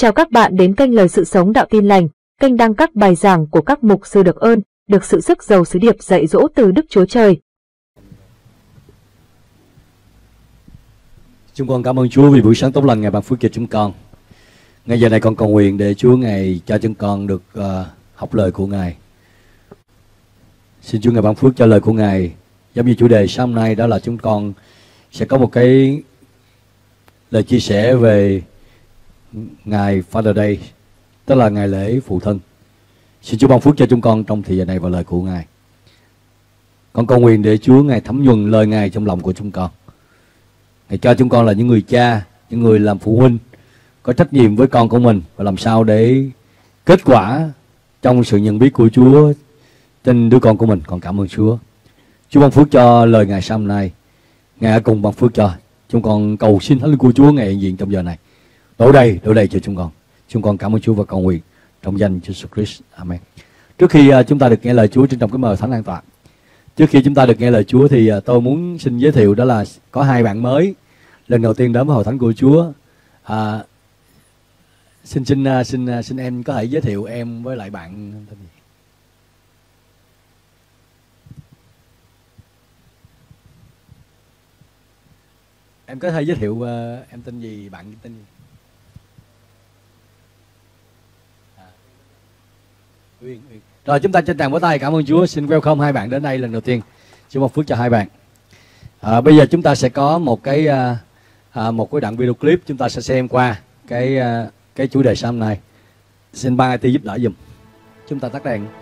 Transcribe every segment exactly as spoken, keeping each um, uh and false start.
Chào các bạn đến kênh Lời Sự Sống Đạo Tin Lành, kênh đăng các bài giảng của các mục sư được ơn, được sự sức giàu sứ điệp dạy dỗ từ Đức Chúa Trời. Chúng con cảm ơn Chúa vì buổi sáng tốt lành Ngài ban phước cho chúng con. Ngay giờ này con cầu nguyện để Chúa Ngài cho chúng con được uh, học lời của Ngài. Xin Chúa Ngài ban phước cho lời của Ngài. Giống như chủ đề sáng hôm nay đó là chúng con sẽ có một cái lời chia sẻ về ngày Father Day, tức là ngày lễ phụ thân. Xin Chúa ban phước cho chúng con trong thời giờ này và lời của Ngài. Con cầu nguyện để Chúa Ngài thấm nhuần lời Ngài trong lòng của chúng con. Ngài cho chúng con là những người cha, những người làm phụ huynh có trách nhiệm với con của mình và làm sao để kết quả trong sự nhận biết của Chúa trên đứa con của mình. Con cảm ơn Chúa. Chúa ban phước cho lời Ngài sáng hôm nay. Ngài hãy cùng ban phước cho chúng con. Cầu xin Thánh Linh của Chúa Ngài hiện diện trong giờ này, đổ đầy đổ đầy cho chúng con. Chúng con cảm ơn Chúa và cầu nguyện trong danh Chúa Jesus Christ. Amen. Trước khi uh, chúng ta được nghe lời Chúa, trên trong cái mời thánh an toàn, trước khi chúng ta được nghe lời Chúa thì uh, tôi muốn xin giới thiệu đó là có hai bạn mới lần đầu tiên đến với hội thánh của Chúa. Uh, xin xin uh, xin uh, xin em có thể giới thiệu em với lại bạn tên gì? Em có thể giới thiệu uh, em tên gì, bạn tên gì? À. Uyên, Uyên. Rồi chúng ta chân tràng vỗ tay cảm ơn Chúa. Xin welcome hai bạn đến đây lần đầu tiên. Chúa ban phước cho hai bạn. À, bây giờ chúng ta sẽ có một cái uh, uh, một cái đoạn video clip chúng ta sẽ xem qua cái uh, cái chủ đề sáng hôm nay. Xin ban i tê giúp đỡ giùm. Chúng ta tắt đèn.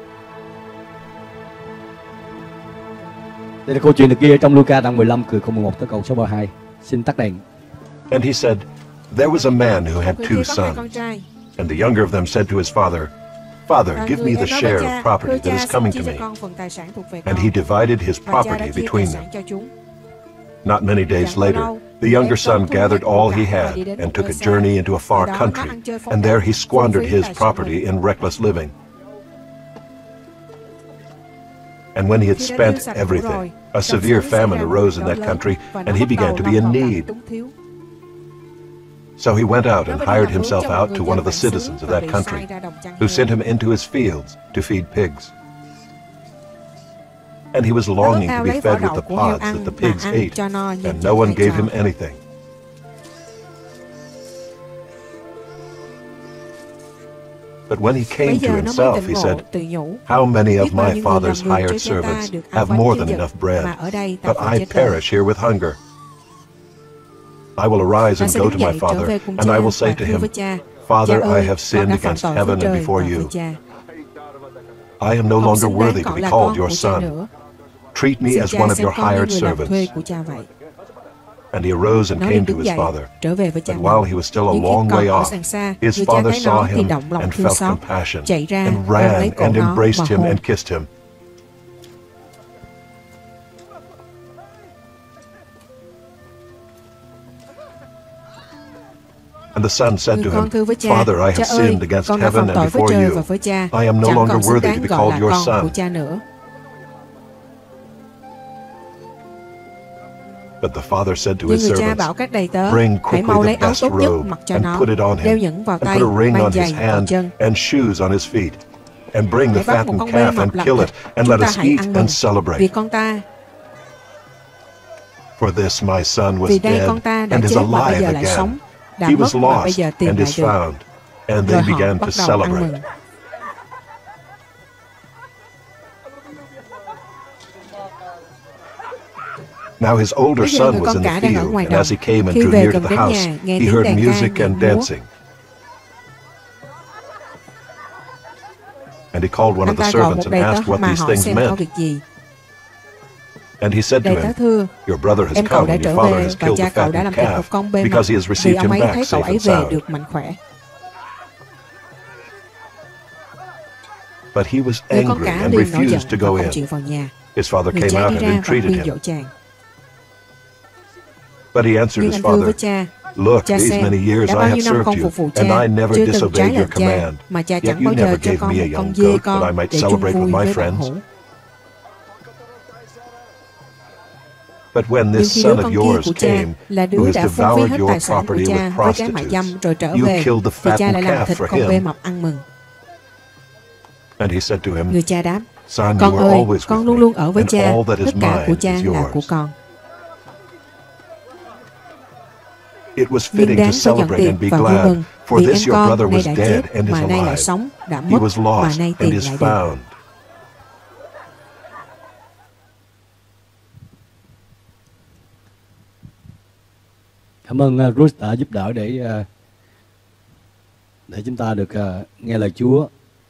Đây là câu chuyện được ghi ở trong Luca đoạn mười lăm từ câu mười một tới câu số ba mươi hai. Xin tắt đèn. And he said, there was a man who had two sons. And the younger of them said to his father, Father, give me the share of property that is coming to me. And he divided his property between them. Not many days later, the younger son gathered all he had and took a journey into a far country, and there he squandered his property in reckless living. And when he had spent everything, a severe famine arose in that country, and he began to be in need. So he went out and hired himself out to one of the citizens of that country, who sent him into his fields to feed pigs. And he was longing to be fed with the pods that the pigs ate, and no one gave him anything. But when he came to himself, he said, how many of my father's hired servants have more than enough bread, but I perish here with hunger? I will arise and go to my father, and I will say to him, Father, I have sinned against heaven and before you. I am no longer worthy to be called your son. Treat me as one of your hired servants. And he arose and came to his father. And while he was still a long way off, his father saw him and felt compassion, and ran and embraced him and kissed him. And the son said to him, Father, I have sinned against heaven and before you. I am no longer worthy to be called your son. But the father said to his servants, bring quickly the best robe and put it on him, and put a ring on his hand and shoes on his feet, and bring the fattened calf and kill it, and let us eat and celebrate. For this my son was dead and is alive again. He was lost and is found. And they began to celebrate. Now his older son was in the field, and as he came and drew near to the house, he heard music and dancing. And he called one of the servants and asked what these things meant. And he said to him, your brother has come, and your father has killed the fattened calf, because he has received him back safe and sound. But he was angry and refused to go in. His father came out and entreated him. But he answered his father, look, these many years I have served you, and I never disobeyed your command. Yet you never gave me a young goat that I might celebrate with my friends. But when Nhưng this khi son đứa of con kia yours của cha came, là who đứa has đã phung phí devoured hết your tài sản của property cha with với các mại dâm prostitutes, rồi trở you về, killed the thì cha lại fattened làm calf thịt for con bê him. mập ăn mừng. And he said to him, Người cha đáp: Son, Con you are ơi, always con with luôn me, luôn ở với and cha, all that is tất cả của mine cha is là của yours. con. It was Nhưng fitting đáng to phải nhận celebrate tiệc and be và vui glad, mừng, for vì this em your con brother nay was đã dead chết and is mà nay lại alive. sống, đã He mất was mà lost nay and tìm is lại được. found. Cảm ơn uh, Ruth đã giúp đỡ để uh, để chúng ta được uh, nghe lời Chúa.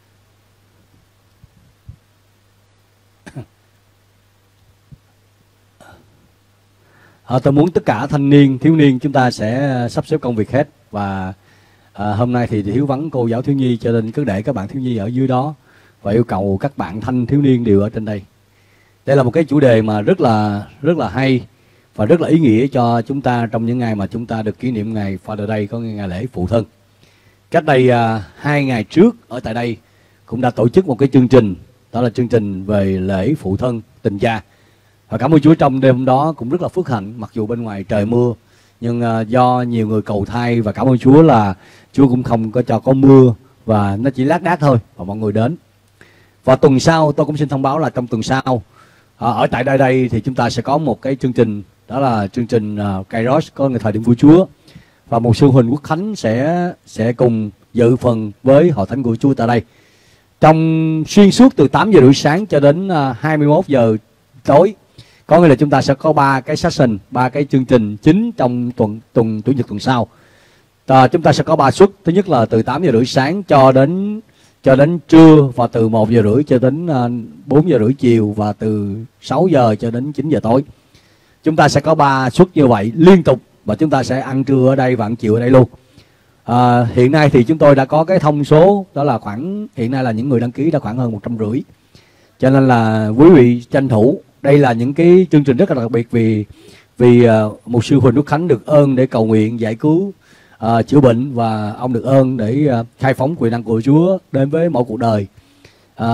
À, tôi muốn tất cả thanh niên, thiếu niên chúng ta sẽ sắp xếp công việc hết. Và à, hôm nay thì thiếu vắng cô giáo thiếu nhi, cho nên cứ để các bạn thiếu nhi ở dưới đó và yêu cầu các bạn thanh thiếu niên đều ở trên đây. Đây là một cái chủ đề mà rất là rất là hay và rất là ý nghĩa cho chúng ta trong những ngày mà chúng ta được kỷ niệm ngày Father Day, có ngày lễ phụ thân. Cách đây à, hai ngày trước ở tại đây cũng đã tổ chức một cái chương trình, đó là chương trình về lễ phụ thân tình cha. Và cảm ơn Chúa, trong đêm hôm đó cũng rất là phước hạnh, mặc dù bên ngoài trời mưa, nhưng uh, do nhiều người cầu thay, và cảm ơn Chúa là Chúa cũng không có cho có mưa và nó chỉ lác đác thôi và mọi người đến. Và tuần sau tôi cũng xin thông báo là trong tuần sau uh, ở tại đây đây thì chúng ta sẽ có một cái chương trình, đó là chương trình uh, Kairos, có ngày thời điểm của Chúa, và một sư Huỳnh Quốc Khánh sẽ sẽ cùng dự phần với hội thánh của Chúa tại đây trong xuyên suốt từ tám giờ rưỡi sáng cho đến uh, hai mươi mốt giờ tối. Có nghĩa là chúng ta sẽ có ba cái session, ba cái chương trình chính trong tuần tuần chủ nhật tuần sau. À, chúng ta sẽ có ba suất. Thứ nhất là từ tám giờ rưỡi sáng cho đến cho đến trưa, và từ một giờ rưỡi cho đến uh, bốn giờ rưỡi chiều, và từ sáu giờ cho đến chín giờ tối. Chúng ta sẽ có ba suất như vậy liên tục, và chúng ta sẽ ăn trưa ở đây và ăn chiều ở đây luôn. À, hiện nay thì chúng tôi đã có cái thông số, đó là khoảng hiện nay là những người đăng ký đã khoảng hơn một trăm rưỡi. Cho nên là quý vị tranh thủ. Đây là những cái chương trình rất là đặc biệt, vì vì uh, mục sư Huỳnh Đức Khánh được ơn để cầu nguyện giải cứu, uh, chữa bệnh, và ông được ơn để uh, khai phóng quyền năng của Chúa đến với mỗi cuộc đời. Uh,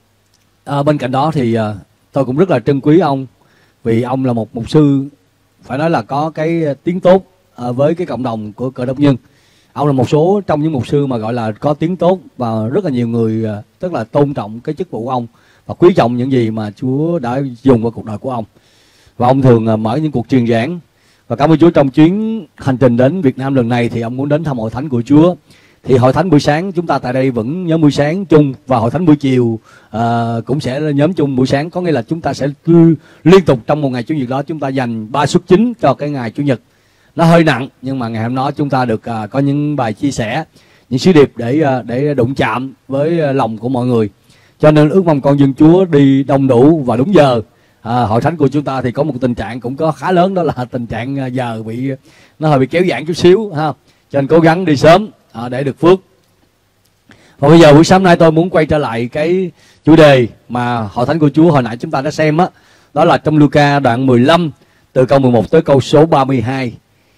uh, bên cạnh đó thì uh, tôi cũng rất là trân quý ông, vì ông là một mục sư phải nói là có cái tiếng tốt uh, với cái cộng đồng của Cơ Đốc nhân. Ông là một số trong những mục sư mà gọi là có tiếng tốt, và rất là nhiều người uh, tức là tôn trọng cái chức vụ của ông và quý trọng những gì mà Chúa đã dùng vào cuộc đời của ông. Và ông thường uh, mở những cuộc truyền giảng. Và cảm ơn Chúa, trong chuyến hành trình đến Việt Nam lần này thì ông muốn đến thăm hội thánh của Chúa. Thì hội thánh buổi sáng chúng ta tại đây vẫn nhóm buổi sáng chung, và hội thánh buổi chiều uh, cũng sẽ nhóm chung buổi sáng. Có nghĩa là chúng ta sẽ liên tục trong một ngày Chủ nhật đó chúng ta dành ba suất chính cho cái ngày Chủ nhật. Nó hơi nặng, nhưng mà ngày hôm đó chúng ta được uh, có những bài chia sẻ, những sứ điệp để uh, để đụng chạm với uh, lòng của mọi người. Cho nên ước mong con dân Chúa đi đông đủ và đúng giờ. À, hội thánh của chúng ta thì có một tình trạng cũng có khá lớn, đó là tình trạng giờ bị nó hơi bị kéo giãn chút xíu ha. Cho nên cố gắng đi sớm à, để được phước. Và bây giờ buổi sáng nay tôi muốn quay trở lại cái chủ đề mà hội thánh của Chúa hồi nãy chúng ta đã xem á, đó, đó là trong Luca đoạn mười lăm từ câu mười một tới câu số ba mươi hai.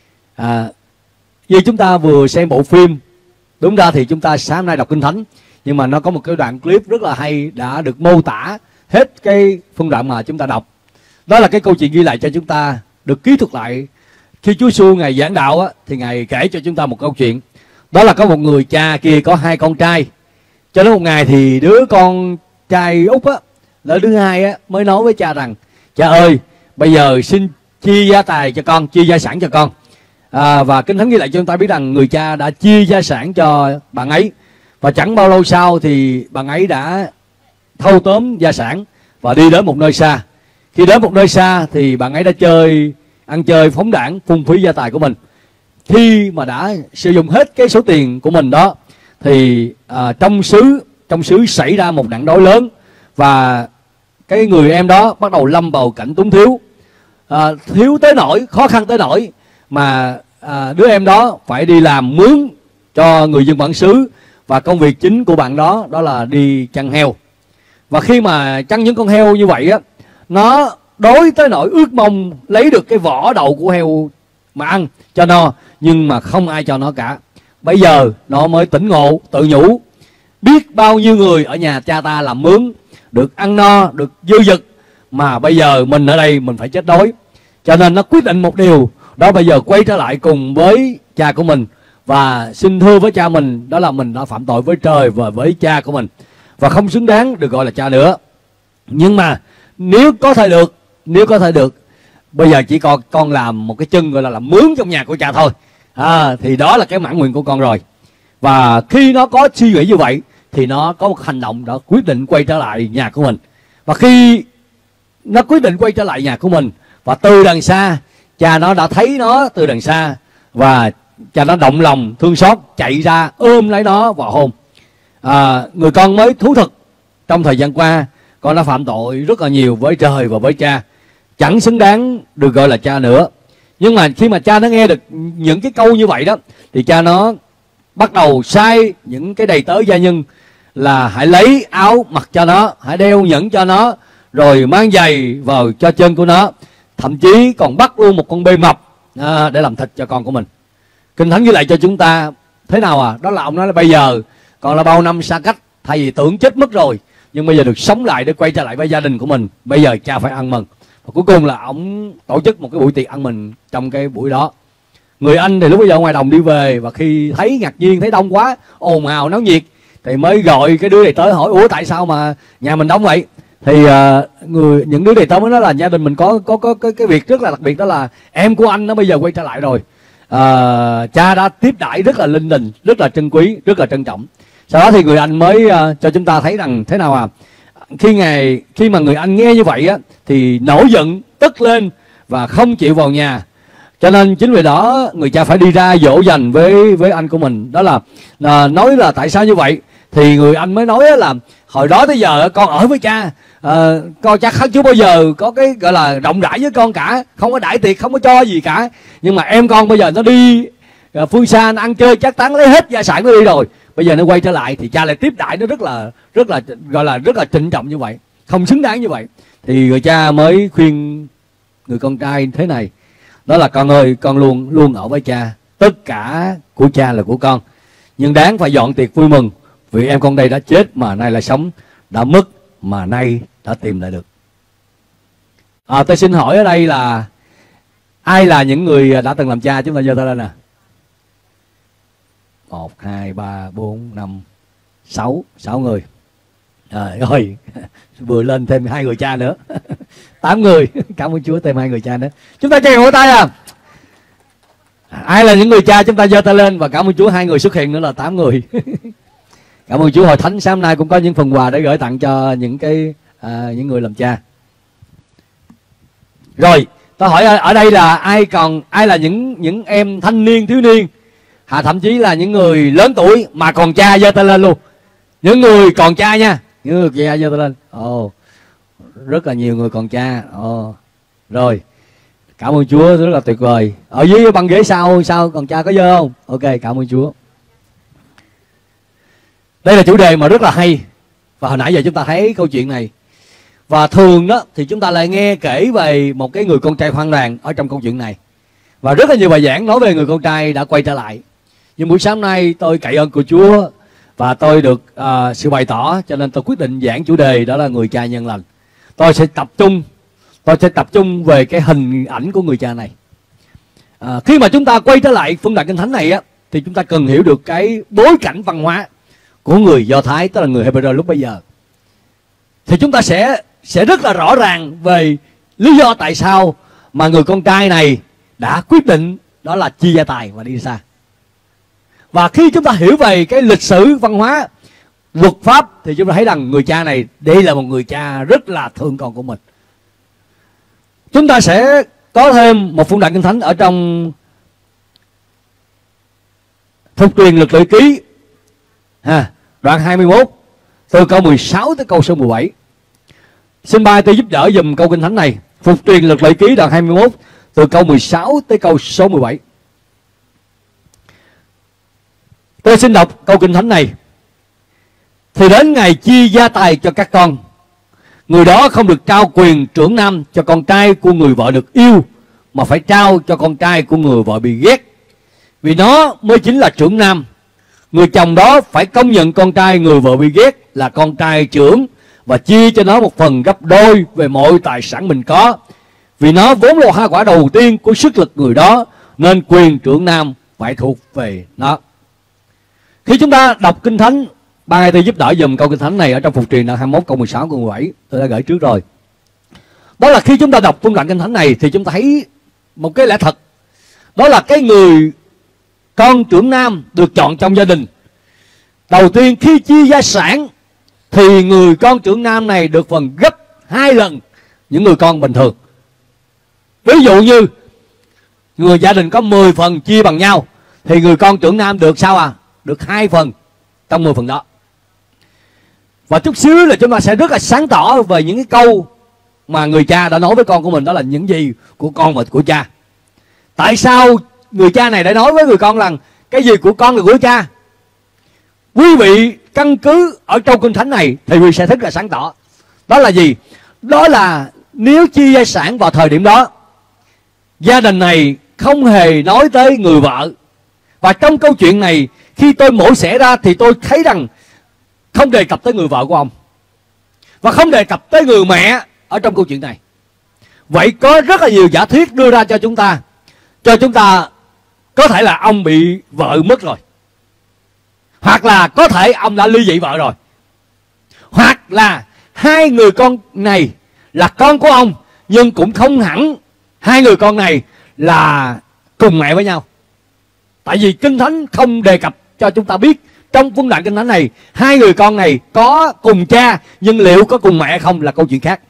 À, vì chúng ta vừa xem bộ phim, đúng ra thì chúng ta sáng nay đọc Kinh Thánh, nhưng mà nó có một cái đoạn clip rất là hay đã được mô tả hết cái phân đoạn mà chúng ta đọc. Đó là cái câu chuyện ghi lại cho chúng ta được ký thuật lại khi Chúa Giêsu Ngài giảng đạo á, thì Ngài kể cho chúng ta một câu chuyện. Đó là có một người cha kia có hai con trai. Cho đến một ngày thì đứa con trai út á, đứa thứ hai á, mới nói với cha rằng: cha ơi, bây giờ xin chia gia tài cho con, chia gia sản cho con. À, và Kinh Thánh ghi lại cho chúng ta biết rằng người cha đã chia gia sản cho bạn ấy. Và chẳng bao lâu sau thì bạn ấy đã thâu tóm gia sản và đi đến một nơi xa. Khi đến một nơi xa thì bạn ấy đã chơi, ăn chơi phóng đãng, phung phí gia tài của mình. Khi mà đã sử dụng hết cái số tiền của mình đó thì à, trong xứ trong xứ xảy ra một nạn đói lớn, và cái người em đó bắt đầu lâm vào cảnh túng thiếu, à, thiếu tới nỗi, khó khăn tới nỗi mà à, đứa em đó phải đi làm mướn cho người dân bản xứ, và công việc chính của bạn đó đó là đi chăn heo. Và khi mà chăn những con heo như vậy á, nó đói tới nỗi ước mong lấy được cái vỏ đầu của heo mà ăn cho no, nhưng mà không ai cho nó cả. Bây giờ nó mới tỉnh ngộ, tự nhủ: biết bao nhiêu người ở nhà cha ta làm mướn, được ăn no, được dư dật, mà bây giờ mình ở đây mình phải chết đói. Cho nên nó quyết định một điều, đó bây giờ quay trở lại cùng với cha của mình và xin thưa với cha mình, đó là mình đã phạm tội với trời và với cha của mình và không xứng đáng được gọi là cha nữa. Nhưng mà nếu có thể được, nếu có thể được, bây giờ chỉ còn con làm một cái chân gọi là làm mướn trong nhà của cha thôi, à, thì đó là cái mãn nguyện của con rồi. Và khi nó có suy nghĩ như vậy thì nó có một hành động đó quyết định quay trở lại nhà của mình. Và khi nó quyết định quay trở lại nhà của mình, và từ đằng xa cha nó đã thấy nó từ đằng xa, và cha nó động lòng thương xót chạy ra ôm lấy nó và hôn. À, người con mới thú thực trong thời gian qua con đã phạm tội rất là nhiều với trời và với cha, chẳng xứng đáng được gọi là cha nữa. Nhưng mà khi mà cha nó nghe được những cái câu như vậy đó, thì cha nó bắt đầu sai những cái đầy tớ gia nhân là hãy lấy áo mặc cho nó, hãy đeo nhẫn cho nó, rồi mang giày vào cho chân của nó, thậm chí còn bắt luôn một con bê mập à, để làm thịt cho con của mình. Kinh Thánh ghi lại cho chúng ta thế nào à? Đó là ông nói là bây giờ còn là bao năm xa cách, thay vì tưởng chết mất rồi, nhưng bây giờ được sống lại để quay trở lại với gia đình của mình. Bây giờ cha phải ăn mừng. Và cuối cùng là ông tổ chức một cái buổi tiệc ăn mừng trong cái buổi đó. Người anh thì lúc bây giờ ngoài đồng đi về, và khi thấy ngạc nhiên, thấy đông quá, ồn ào náo nhiệt, thì mới gọi cái đứa này tới hỏi ủa tại sao mà nhà mình đông vậy. Thì uh, người những đứa này tới mới nói là gia đình mình có có có cái, cái việc rất là đặc biệt, đó là em của anh nó bây giờ quay trở lại rồi. Uh, cha đã tiếp đãi rất là linh đình, rất là trân quý, rất là trân trọng. Sau đó thì người anh mới uh, cho chúng ta thấy rằng thế nào à, khi ngày khi mà người anh nghe như vậy á thì nổi giận, tức lên và không chịu vào nhà. Cho nên chính vì đó người cha phải đi ra dỗ dành với với anh của mình, đó là, là nói là tại sao như vậy. Thì người anh mới nói là hồi đó tới giờ con ở với cha, à, con cha không chưa bao giờ có cái gọi là rộng rãi với con cả, không có đãi tiệc, không có cho gì cả. Nhưng mà em con bây giờ nó đi à, phương xa, nó ăn chơi chắc tán lấy hết gia sản nó đi rồi, bây giờ nó quay trở lại thì cha lại tiếp đãi nó rất là rất là gọi là rất là trịnh trọng như vậy, không xứng đáng như vậy. Thì người cha mới khuyên người con trai thế này, đó là con ơi, con luôn luôn ở với cha, tất cả của cha là của con, nhưng đáng phải dọn tiệc vui mừng, vì em con đây đã chết mà nay lại sống, đã mất mà nay đã tìm lại được. À, tôi xin hỏi ở đây là ai là những người đã từng làm cha, chúng ta giơ tay lên nè. Một, hai, ba, bốn, năm, sáu, sáu người. À, rồi vừa lên thêm hai người cha nữa, tám người. Cảm ơn Chúa, thêm hai người cha nữa. Chúng ta cho vỗ tay à. Ai là những người cha chúng ta giơ tay lên, và cảm ơn Chúa hai người xuất hiện nữa là tám người. Cảm ơn Chúa, hội thánh sáng hôm nay cũng có những phần quà để gửi tặng cho những cái à, những người làm cha. Rồi tôi hỏi ở đây là ai còn ai là những những em thanh niên thiếu niên, à, thậm chí là những người lớn tuổi mà còn cha, giơ tay lên luôn. Những người còn cha nha, những người cha giơ tay lên. Ồ, oh, rất là nhiều người còn cha. Ồ, oh. Rồi cảm ơn Chúa, rất là tuyệt vời. Ở dưới băng ghế sau sao còn cha có dơ không? Ok, cảm ơn Chúa. Đây là chủ đề mà rất là hay, và hồi nãy giờ chúng ta thấy câu chuyện này. Và thường đó thì chúng ta lại nghe kể về một cái người con trai hoang đàn ở trong câu chuyện này, và rất là nhiều bài giảng nói về người con trai đã quay trở lại. Nhưng buổi sáng nay tôi cậy ơn của Chúa và tôi được uh, sự bày tỏ, cho nên tôi quyết định giảng chủ đề đó là người cha nhân lành. Tôi sẽ tập trung tôi sẽ tập trung về cái hình ảnh của người cha này. À, khi mà chúng ta quay trở lại phân đoạn Kinh Thánh này á, thì chúng ta cần hiểu được cái bối cảnh văn hóa của người Do Thái, tức là người Hebrew lúc bây giờ. Thì chúng ta sẽ sẽ rất là rõ ràng về lý do tại sao mà người con trai này đã quyết định đó là chia gia tài và đi xa. Và khi chúng ta hiểu về cái lịch sử văn hóa, luật pháp, thì chúng ta thấy rằng người cha này, đây là một người cha rất là thương con của mình. Chúng ta sẽ có thêm một phân đoạn Kinh Thánh ở trong Phục Truyền Luật Lệ Ký, ha, đoạn hai mươi mốt từ câu mười sáu tới câu số mười bảy. Xin ba tôi giúp đỡ dùm câu Kinh Thánh này. Phục Truyền Luật Lệ Ký đoạn hai mươi mốt từ câu mười sáu tới câu số mười bảy. Tôi xin đọc câu Kinh Thánh này. Thì đến ngày chia gia tài cho các con, người đó không được trao quyền trưởng nam cho con trai của người vợ được yêu, mà phải trao cho con trai của người vợ bị ghét, vì nó mới chính là trưởng nam. Người chồng đó phải công nhận con trai người vợ bị ghét là con trai trưởng, và chia cho nó một phần gấp đôi về mọi tài sản mình có. Vì nó vốn là hoa quả đầu tiên của sức lực người đó, nên quyền trưởng nam phải thuộc về nó. Khi chúng ta đọc Kinh Thánh, ba ngày tôi giúp đỡ dùm câu Kinh Thánh này ở trong Phục truyền là hai mươi mốt câu mười sáu câu mười bảy, tôi đã gửi trước rồi. Đó là khi chúng ta đọc phân đoạn Kinh Thánh này thì chúng ta thấy một cái lẽ thật. Đó là cái người con trưởng nam được chọn trong gia đình, đầu tiên khi chia gia sản thì người con trưởng nam này được phần gấp hai lần những người con bình thường. Ví dụ như người gia đình có mười phần chia bằng nhau thì người con trưởng nam được sao à? Được hai phần trong mười phần đó. Và chút xíu là chúng ta sẽ rất là sáng tỏ về những cái câu mà người cha đã nói với con của mình, đó là những gì của con và của cha. Tại sao người cha này đã nói với người con rằng cái gì của con là của cha? Quý vị căn cứ ở trong Kinh Thánh này thì quý vị sẽ rất là sáng tỏ. Đó là gì? Đó là nếu chia gia sản vào thời điểm đó, gia đình này không hề nói tới người vợ. Và trong câu chuyện này, khi tôi mổ xẻ ra thì tôi thấy rằng không đề cập tới người vợ của ông, và không đề cập tới người mẹ ở trong câu chuyện này. Vậy có rất là nhiều giả thuyết đưa ra cho chúng ta, cho chúng ta có thể là ông bị vợ mất rồi, hoặc là có thể ông đã ly dị vợ rồi, hoặc là hai người con này là con của ông, nhưng cũng không hẳn hai người con này là cùng mẹ với nhau. Tại vì Kinh Thánh không đề cập cho chúng ta biết trong phân đoạn Kinh Thánh này hai người con này có cùng cha, nhưng liệu có cùng mẹ không là câu chuyện khác.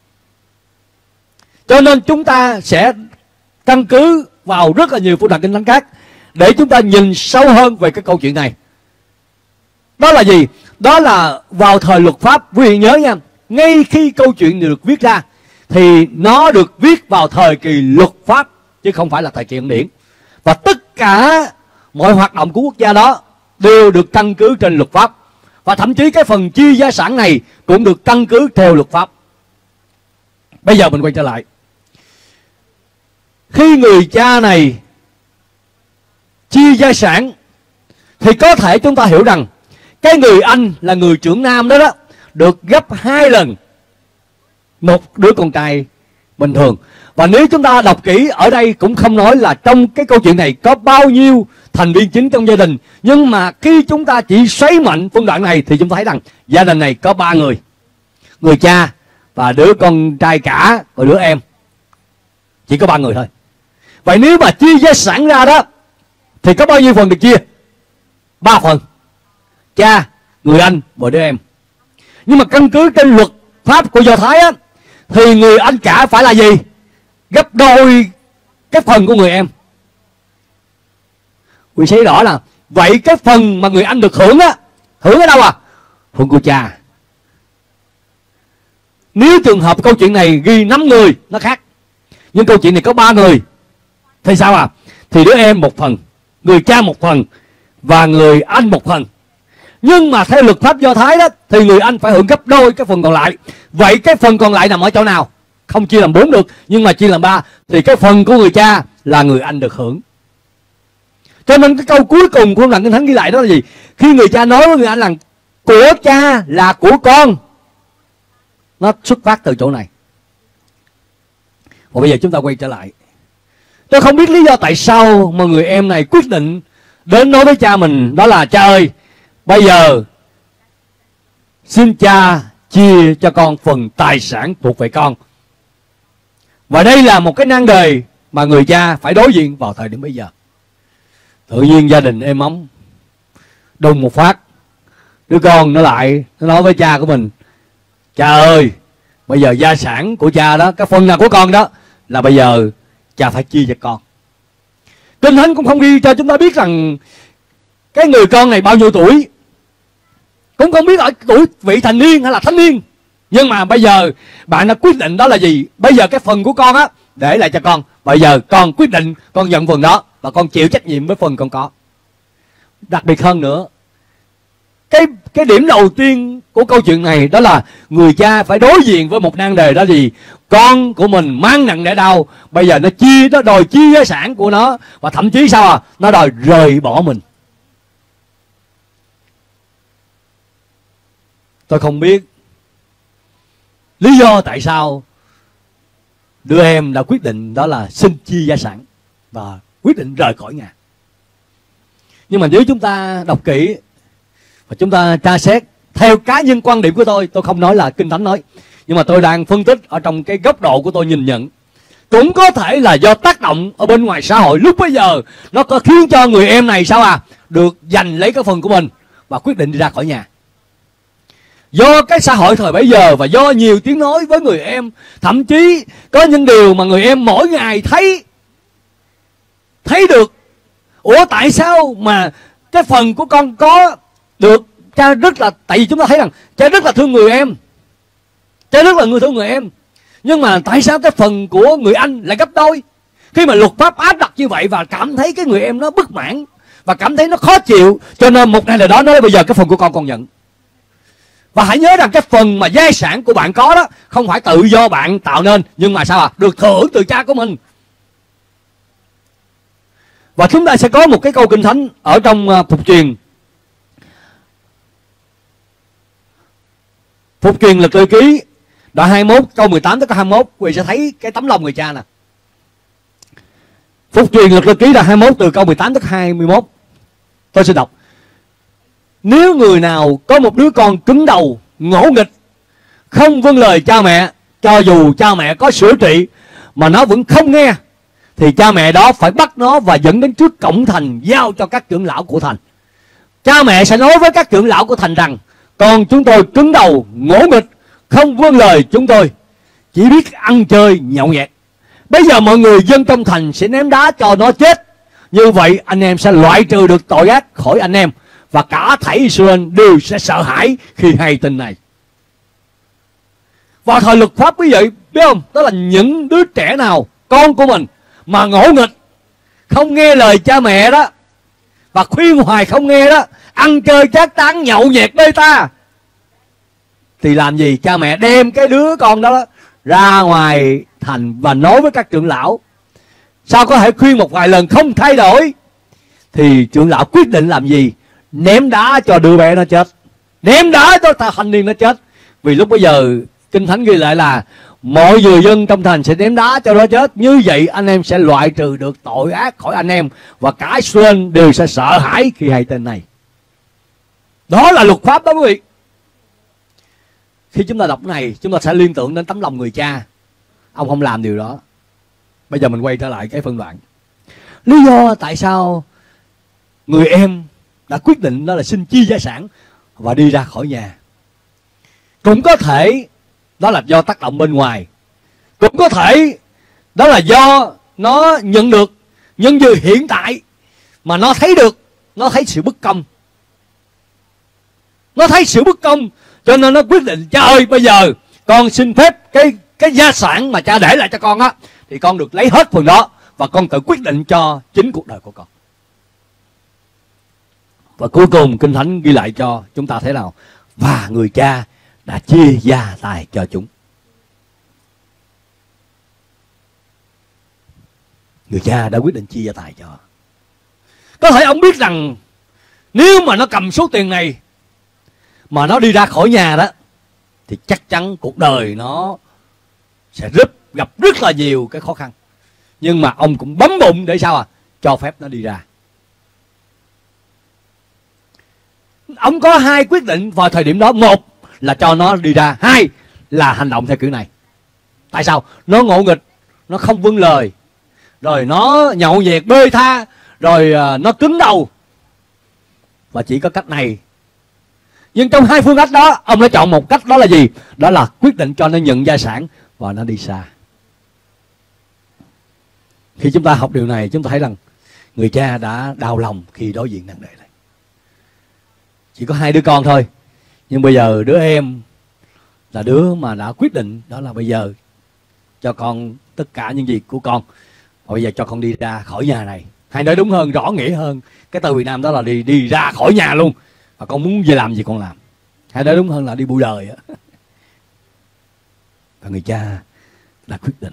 Cho nên chúng ta sẽ căn cứ vào rất là nhiều phân đoạn Kinh Thánh khác để chúng ta nhìn sâu hơn về cái câu chuyện này. Đó là gì? Đó là vào thời luật pháp, quý vị nhớ nha, ngay khi câu chuyện này được viết ra thì nó được viết vào thời kỳ luật pháp chứ không phải là thời kỳ ân điển. Và tất cả mọi hoạt động của quốc gia đó đều được căn cứ trên luật pháp. Và thậm chí cái phần chia gia sản này cũng được căn cứ theo luật pháp. Bây giờ mình quay trở lại. Khi người cha này chia gia sản thì có thể chúng ta hiểu rằng cái người anh là người trưởng nam đó đó được gấp hai lần một đứa con trai bình thường. Và nếu chúng ta đọc kỹ ở đây cũng không nói là trong cái câu chuyện này có bao nhiêu thành viên chính trong gia đình, nhưng mà khi chúng ta chỉ xoáy mạnh phân đoạn này thì chúng ta thấy rằng gia đình này có ba người: người cha và đứa con trai cả và đứa em. Chỉ có ba người thôi. Vậy nếu mà chia gia sản ra đó thì có bao nhiêu phần được chia? Ba phần: cha, người anh và đứa em. Nhưng mà căn cứ trên luật pháp của Do Thái á, thì người anh cả phải là gì? Gấp đôi cái phần của người em. Quý thấy rõ là vậy cái phần mà người anh được hưởng á, hưởng ở đâu à? Hưởng của cha. Nếu trường hợp câu chuyện này ghi năm người nó khác, nhưng câu chuyện này có ba người thì sao à? Thì đứa em một phần, người cha một phần và người anh một phần. Nhưng mà theo luật pháp Do Thái đó thì người anh phải hưởng gấp đôi cái phần còn lại. Vậy cái phần còn lại nằm ở chỗ nào? Không chia làm bốn được, nhưng mà chia làm ba, thì cái phần của người cha là người anh được hưởng. Cho nên cái câu cuối cùng của đoạn Kinh Thánh ghi lại đó là gì? Khi người cha nói với người anh rằng của cha là của con, nó xuất phát từ chỗ này. Và bây giờ chúng ta quay trở lại. Tôi không biết lý do tại sao mà người em này quyết định đến nói với cha mình, đó là: cha ơi, bây giờ xin cha chia cho con phần tài sản thuộc về con. Và đây là một cái nan đề mà người cha phải đối diện vào thời điểm bây giờ. Tự nhiên gia đình êm ấm, đùng một phát đứa con nó lại nó nói với cha của mình: cha ơi, bây giờ gia sản của cha đó, cái phần nào của con đó là bây giờ cha phải chia cho con. Kinh Thánh cũng không ghi cho chúng ta biết rằng cái người con này bao nhiêu tuổi, cũng không biết ở tuổi vị thành niên hay là thanh niên. Nhưng mà bây giờ bạn đã quyết định đó là gì? Bây giờ cái phần của con á để lại cho con. Bây giờ con quyết định con nhận phần đó và con chịu trách nhiệm với phần con có. Đặc biệt hơn nữa, cái cái điểm đầu tiên của câu chuyện này đó là người cha phải đối diện với một nan đề, đó là gì? Con của mình mang nặng đẻ đau, bây giờ nó chia, nó đòi chia gia sản của nó, và thậm chí sao à? Nó đòi rời bỏ mình. Tôi không biết lý do tại sao đứa em đã quyết định đó là xin chia gia sản và quyết định rời khỏi nhà. Nhưng mà nếu chúng ta đọc kỹ và chúng ta tra xét theo cá nhân quan điểm của tôi, tôi không nói là Kinh Thánh nói, nhưng mà tôi đang phân tích ở trong cái góc độ của tôi nhìn nhận, cũng có thể là do tác động ở bên ngoài xã hội lúc bấy giờ, nó có khiến cho người em này sao à được giành lấy cái phần của mình và quyết định đi ra khỏi nhà. Do cái xã hội thời bấy giờ và do nhiều tiếng nói với người em, thậm chí có những điều mà người em mỗi ngày thấy thấy được. Ủa tại sao mà cái phần của con có được, cha rất là, tại vì chúng ta thấy rằng cha rất là thương người em, cha rất là người thương người em, nhưng mà tại sao cái phần của người anh lại gấp đôi? Khi mà luật pháp áp đặt như vậy và cảm thấy cái người em nó bất mãn và cảm thấy nó khó chịu, cho nên một ngày nào đó nói bây giờ cái phần của con còn nhận. Và hãy nhớ rằng cái phần mà gia sản của bạn có đó không phải tự do bạn tạo nên, nhưng mà sao à được thừa hưởng từ cha của mình. Và chúng ta sẽ có một cái câu Kinh Thánh ở trong uh, Phục Truyền, Phục Truyền Lực Lệ Ký đoạn hai mươi mốt câu mười tám tới câu hai mươi mốt, quý vị sẽ thấy cái tấm lòng người cha nè. Phục Truyền Lực Lệ Ký đoạn hai mươi mốt từ câu mười tám tới hai mươi mốt. Tôi sẽ đọc. Nếu người nào có một đứa con cứng đầu, ngỗ nghịch, không vâng lời cha mẹ, cho dù cha mẹ có sửa trị mà nó vẫn không nghe, thì cha mẹ đó phải bắt nó và dẫn đến trước cổng thành, giao cho các trưởng lão của thành. Cha mẹ sẽ nói với các trưởng lão của thành rằng: con chúng tôi cứng đầu, ngỗ nghịch, không vâng lời chúng tôi, chỉ biết ăn chơi nhậu nhẹt. Bây giờ mọi người dân trong thành sẽ ném đá cho nó chết. Như vậy anh em sẽ loại trừ được tội ác khỏi anh em, và cả thảy Israel đều sẽ sợ hãi khi hay tin này. Vào thời luật pháp quý vị biết không, đó là những đứa trẻ nào con của mình mà ngỗ nghịch, không nghe lời cha mẹ đó, và khuyên hoài không nghe đó, ăn chơi chát tán nhậu nhẹt bê ta, thì làm gì? Cha mẹ đem cái đứa con đó, đó ra ngoài thành và nói với các trưởng lão. Sao có thể khuyên một vài lần không thay đổi? Thì trưởng lão quyết định làm gì? Ném đá cho đứa bé nó chết, ném đá cho thanh niên nó chết. Vì lúc bây giờ Kinh Thánh ghi lại là mọi người dân trong thành sẽ ném đá cho nó chết. Như vậy anh em sẽ loại trừ được tội ác khỏi anh em, và cả Israel đều sẽ sợ hãi khi hay tin này. Đó là luật pháp đó quý vị. Khi chúng ta đọc này, chúng ta sẽ liên tưởng đến tấm lòng người cha. Ông không làm điều đó. Bây giờ mình quay trở lại cái phân đoạn. Lý do tại sao người em đã quyết định đó là xin chia gia sản và đi ra khỏi nhà. Cũng có thể đó là do tác động bên ngoài, cũng có thể đó là do nó nhận được những gì hiện tại mà nó thấy được, nó thấy sự bất công, nó thấy sự bất công cho nên nó quyết định: cha ơi, bây giờ con xin phép cái cái gia sản mà cha để lại cho con á, thì con được lấy hết phần đó và con tự quyết định cho chính cuộc đời của con. Và cuối cùng Kinh Thánh ghi lại cho chúng ta thế nào? Và người cha đã chia gia tài cho chúng. Người cha đã quyết định chia gia tài cho. Có thể ông biết rằng nếu mà nó cầm số tiền này mà nó đi ra khỏi nhà đó, thì chắc chắn cuộc đời nó sẽ rất gặp rất là nhiều cái khó khăn. Nhưng mà ông cũng bấm bụng để sao à? Cho phép nó đi ra. Ông có hai quyết định vào thời điểm đó. Một là cho nó đi ra, hai là hành động theo kiểu này. Tại sao? Nó ngộ nghịch, nó không vâng lời, rồi nó nhậu nhẹt bê tha, rồi uh, nó cứng đầu. Và chỉ có cách này. Nhưng trong hai phương cách đó, ông đã chọn một cách, đó là gì? Đó là quyết định cho nó nhận gia sản và nó đi xa. Khi chúng ta học điều này, chúng ta thấy rằng người cha đã đau lòng khi đối diện nặng nề này. Chỉ có hai đứa con thôi, nhưng bây giờ đứa em là đứa mà đã quyết định, đó là bây giờ cho con tất cả những gì của con, và bây giờ cho con đi ra khỏi nhà này. Hay nói đúng hơn, rõ nghĩa hơn, cái từ Việt Nam đó là đi đi ra khỏi nhà luôn, và con muốn về làm gì con làm. Hay nói đúng hơn là đi bụi đời á. Và người cha đã quyết định.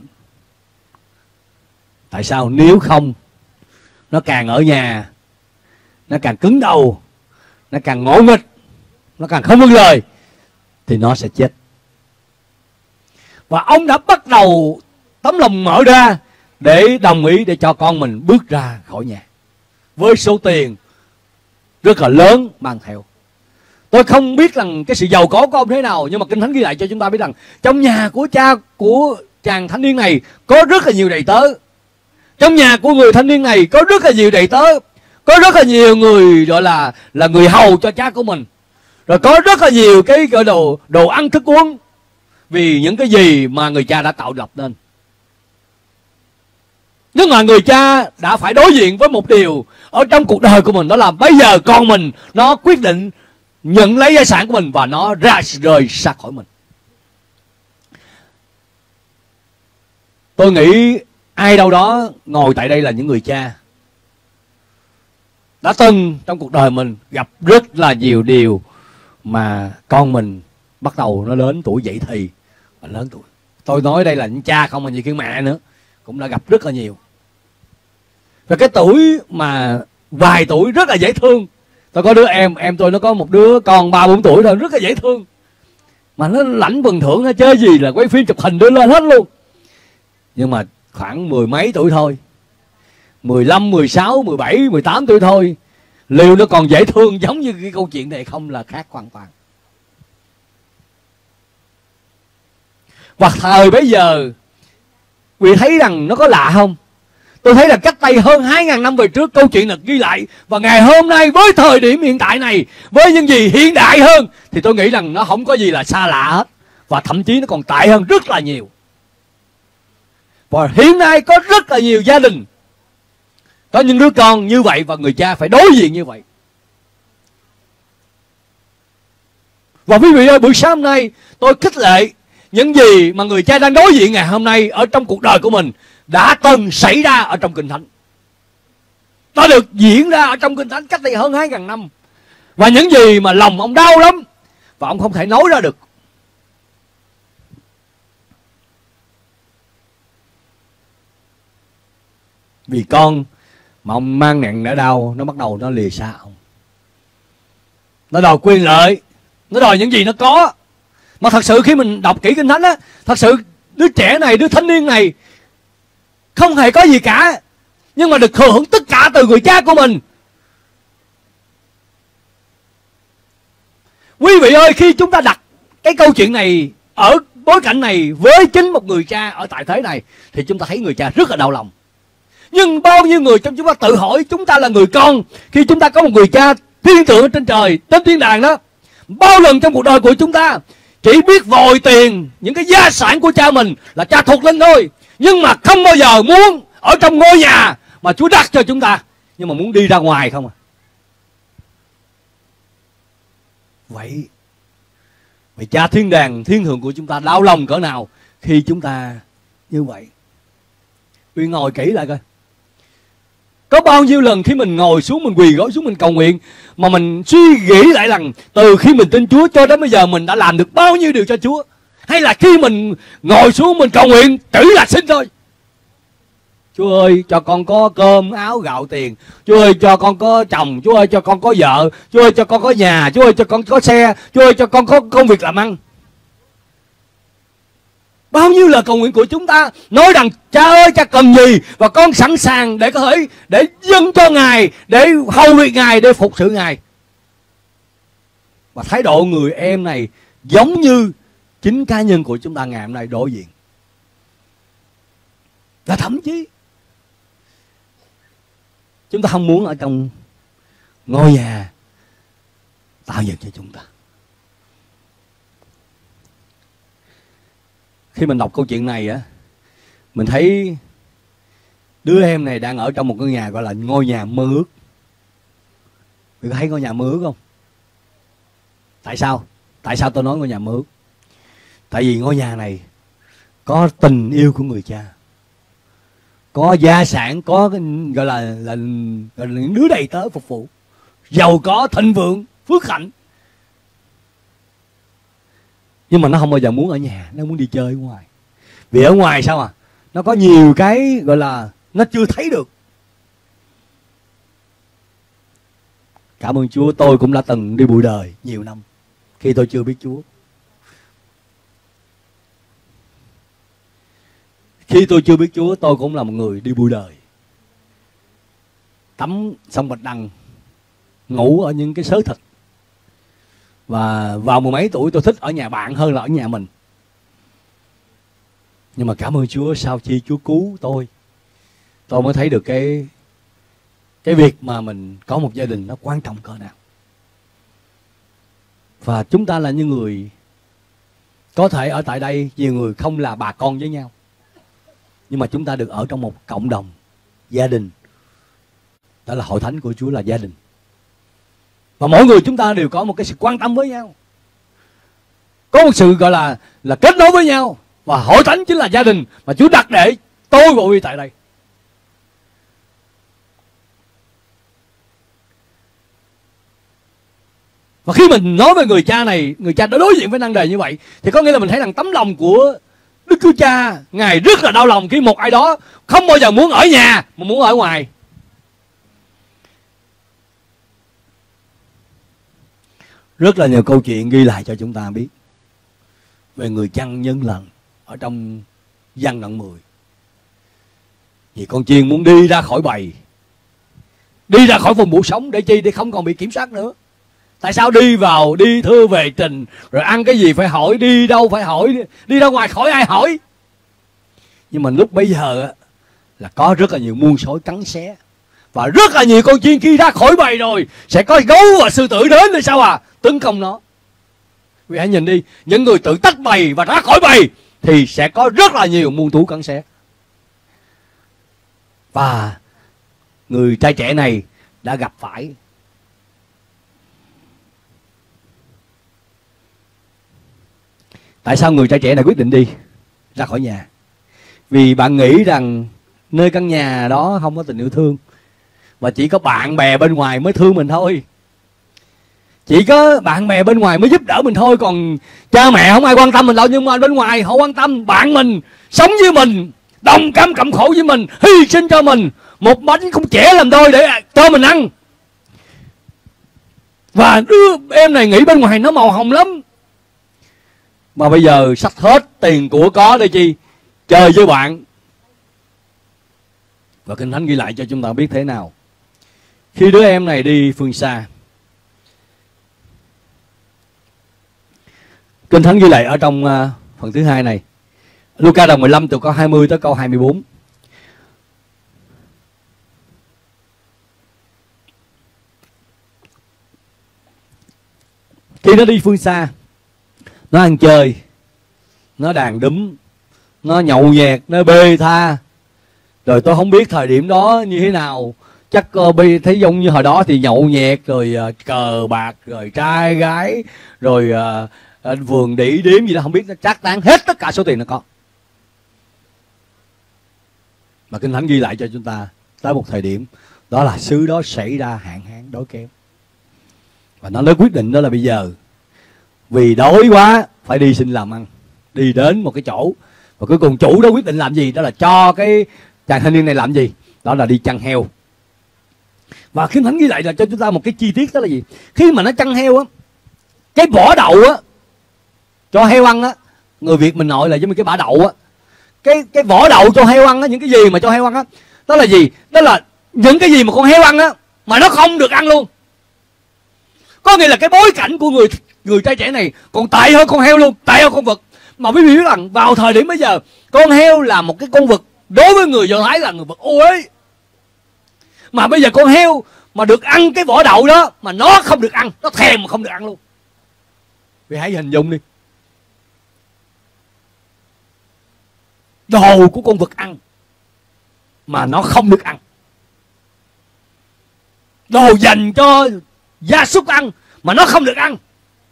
Tại sao? Nếu không, nó càng ở nhà, nó càng cứng đầu, nó càng ngỗ nghịch, nó càng không vâng lời, thì nó sẽ chết. Và ông đã bắt đầu tấm lòng mở ra để đồng ý để cho con mình bước ra khỏi nhà với số tiền rất là lớn mang theo. Tôi không biết rằng cái sự giàu có của ông thế nào, nhưng mà Kinh Thánh ghi lại cho chúng ta biết rằng trong nhà của cha của chàng thanh niên này có rất là nhiều đầy tớ. Trong nhà của người thanh niên này có rất là nhiều đầy tớ, có rất là nhiều người gọi là là người hầu cho cha của mình, rồi có rất là nhiều cái gọi đồ đồ ăn thức uống vì những cái gì mà người cha đã tạo lập nên. Nhưng mà người cha đã phải đối diện với một điều ở trong cuộc đời của mình, đó là bây giờ con mình nó quyết định nhận lấy gia sản của mình và nó ra rời xa khỏi mình. Tôi nghĩ ai đâu đó ngồi tại đây là những người cha đã từng trong cuộc đời mình gặp rất là nhiều điều mà con mình bắt đầu nó lớn tuổi dậy thì và lớn tuổi. Tôi nói đây là những cha không mà nhiều khi mẹ nữa cũng đã gặp rất là nhiều. Và cái tuổi mà vài tuổi rất là dễ thương. Tôi có đứa em, em tôi nó có một đứa con ba bốn tuổi thôi, rất là dễ thương. Mà nó lãnh phần thưởng hay chơi gì là quay phim chụp hình đưa lên hết luôn. Nhưng mà khoảng mười mấy tuổi thôi, mười lăm, mười sáu, mười bảy, mười tám tuổi thôi, liệu nó còn dễ thương giống như cái câu chuyện này không là khác hoàn toàn. Và thời bấy giờ, quý vị thấy rằng nó có lạ không? Tôi thấy là cách đây hơn hai ngàn năm về trước câu chuyện được ghi lại. Và ngày hôm nay với thời điểm hiện tại này, với những gì hiện đại hơn, thì tôi nghĩ rằng nó không có gì là xa lạ hết. Và thậm chí nó còn tệ hơn rất là nhiều. Và hiện nay có rất là nhiều gia đình có những đứa con như vậy, và người cha phải đối diện như vậy. Và quý vị ơi, buổi sáng hôm nay tôi khích lệ những gì mà người cha đang đối diện ngày hôm nay ở trong cuộc đời của mình đã từng xảy ra ở trong Kinh Thánh. Nó được diễn ra ở trong Kinh Thánh cách đây hơn hai ngàn năm. Và những gì mà lòng ông đau lắm và ông không thể nói ra được. Vì con mà ông mang nặng nỗi đau, nó bắt đầu nó lìa xa ông. Nó đòi quyền lợi, nó đòi những gì nó có. Mà thật sự khi mình đọc kỹ Kinh Thánh á, thật sự đứa trẻ này, đứa thanh niên này không hề có gì cả, nhưng mà được thừa hưởng tất cả từ người cha của mình. Quý vị ơi, khi chúng ta đặt cái câu chuyện này ở bối cảnh này với chính một người cha ở tại thế này, thì chúng ta thấy người cha rất là đau lòng. Nhưng bao nhiêu người trong chúng ta tự hỏi, chúng ta là người con, khi chúng ta có một người cha thiên tượng ở trên trời, trên thiên đàng đó, bao lần trong cuộc đời của chúng ta chỉ biết vòi tiền những cái gia sản của cha mình là cha thuộc linh thôi, nhưng mà không bao giờ muốn ở trong ngôi nhà mà Chúa đặt cho chúng ta, nhưng mà muốn đi ra ngoài không à. Vậy Vậy cha thiên đàng, thiên thượng của chúng ta đau lòng cỡ nào khi chúng ta như vậy? Uy ngồi kỹ lại coi. Có bao nhiêu lần khi mình ngồi xuống, mình quỳ gối xuống, mình cầu nguyện, mà mình suy nghĩ lại rằng từ khi mình tin Chúa cho đến bây giờ mình đã làm được bao nhiêu điều cho Chúa? Hay là khi mình ngồi xuống mình cầu nguyện chỉ là xin thôi? Chúa ơi cho con có cơm áo gạo tiền, Chúa ơi cho con có chồng, Chúa ơi cho con có vợ, Chúa ơi cho con có nhà, Chúa ơi cho con có xe, Chúa ơi cho con có công việc làm ăn. Bao nhiêu lời cầu nguyện của chúng ta nói rằng cha ơi cha cần gì và con sẵn sàng để có thể để dâng cho Ngài, để hầu việc Ngài, để phục sự Ngài. Và thái độ người em này giống như chính cá nhân của chúng ta ngày hôm nay đối diện. Và thậm chí chúng ta không muốn ở trong ngôi nhà tạo dựng cho chúng ta. Khi mình đọc câu chuyện này á, mình thấy đứa em này đang ở trong một ngôi nhà gọi là ngôi nhà mơ ước. Mình có thấy ngôi nhà mơ ước không? Tại sao? Tại sao tôi nói ngôi nhà mơ ước? Tại vì ngôi nhà này có tình yêu của người cha, có gia sản, có cái, gọi là, là, gọi là những đứa đầy tớ phục vụ, giàu có, thịnh vượng, phước hạnh. Nhưng mà nó không bao giờ muốn ở nhà, nó muốn đi chơi ở ngoài. Vì ở ngoài sao à? Nó có nhiều cái gọi là nó chưa thấy được. Cảm ơn Chúa, tôi cũng đã từng đi bụi đời nhiều năm khi tôi chưa biết Chúa. Khi tôi chưa biết Chúa, tôi cũng là một người đi bụi đời, tắm sông Bạch Đằng, ngủ ở những cái xớ thịt. Và vào mười mấy tuổi tôi thích ở nhà bạn hơn là ở nhà mình. Nhưng mà cảm ơn Chúa, sau khi Chúa cứu tôi, tôi mới thấy được cái cái việc mà mình có một gia đình nó quan trọng cỡ nào. Và chúng ta là những người, có thể ở tại đây nhiều người không là bà con với nhau, nhưng mà chúng ta được ở trong một cộng đồng, gia đình. Đó là hội thánh của Chúa, là gia đình. Và mỗi người chúng ta đều có một cái sự quan tâm với nhau, có một sự gọi là là kết nối với nhau. Và hội thánh chính là gia đình mà Chúa đặt để tôi và Uy tại đây. Và khi mình nói về người cha này, người cha đã đối diện với nan đề như vậy, thì có nghĩa là mình thấy rằng tấm lòng của Đức Chúa Cha, Ngài rất là đau lòng khi một ai đó không bao giờ muốn ở nhà mà muốn ở ngoài. Rất là nhiều câu chuyện ghi lại cho chúng ta biết về người chăn nhân lần ở trong Giăng đoạn mười. Vì con chiên muốn đi ra khỏi bầy, đi ra khỏi vùng buộc sống để chi? Để không còn bị kiểm soát nữa. Tại sao đi vào, đi thưa về trình, rồi ăn cái gì phải hỏi, đi đâu phải hỏi, đi ra ngoài khỏi ai hỏi. Nhưng mà lúc bây giờ là có rất là nhiều muôn sói cắn xé, và rất là nhiều con chiên khi ra khỏi bầy rồi sẽ có gấu và sư tử đến thì sao à? Tấn công nó. Vì hãy nhìn đi, những người tự tách bầy và ra khỏi bầy thì sẽ có rất là nhiều muôn thú cắn xé. Và người trai trẻ này đã gặp phải. Tại sao người trai trẻ này quyết định đi ra khỏi nhà? Vì bạn nghĩ rằng nơi căn nhà đó không có tình yêu thương, và chỉ có bạn bè bên ngoài mới thương mình thôi. Chỉ có bạn bè bên ngoài mới giúp đỡ mình thôi. Còn cha mẹ không ai quan tâm mình đâu. Nhưng mà bên ngoài họ quan tâm. Bạn mình sống với mình, đồng cảm cộng khổ với mình, hy sinh cho mình một bánh cũng trẻ làm đôi để cho mình ăn. Và đứa em này nghĩ bên ngoài nó màu hồng lắm, mà bây giờ xách hết tiền của có để chi? Chơi với bạn. Và Kinh Thánh ghi lại cho chúng ta biết thế nào khi đứa em này đi phương xa. Kinh Thánh ghi lại ở trong uh, phần thứ hai này, Luca đoạn mười lăm từ câu hai mươi tới câu hai mươi bốn. Khi nó đi phương xa, nó ăn chơi, nó đàn đúm, nó nhậu nhẹt, nó bê tha. Rồi tôi không biết thời điểm đó như thế nào, chắc uh, thấy giống như hồi đó thì nhậu nhẹt, rồi uh, cờ bạc, rồi trai gái, rồi uh, vườn đĩ điếm gì đó không biết, nó trác tán hết tất cả số tiền nó có. Mà Kinh Thánh ghi lại cho chúng ta tới một thời điểm, đó là xứ đó xảy ra hạn hán đói kém. Và nó lấy quyết định đó là bây giờ vì đói quá phải đi xin làm ăn, đi đến một cái chỗ. Và cuối cùng chủ đó quyết định làm gì? Đó là cho cái chàng thanh niên này làm gì? Đó là đi chăn heo. Và Kinh Thánh ghi lại là cho chúng ta một cái chi tiết, đó là gì? Khi mà nó chăn heo á, cái vỏ đậu á cho heo ăn á, người Việt mình nói là giống như cái bã đậu á, cái cái vỏ đậu cho heo ăn á, những cái gì mà cho heo ăn á, đó là gì? Đó là những cái gì mà con heo ăn á mà nó không được ăn luôn. Có nghĩa là cái bối cảnh của người người trai trẻ này còn tệ hơn con heo luôn, tệ hơn con vật. Mà quý vị biết rằng vào thời điểm bây giờ, con heo là một cái con vật đối với người Do Thái là người vật ô uế. Mà bây giờ con heo mà được ăn cái vỏ đậu đó mà nó không được ăn, nó thèm mà không được ăn luôn. Vì hãy hình dung đi, đồ của con vật ăn mà nó không được ăn, đồ dành cho gia súc ăn mà nó không được ăn.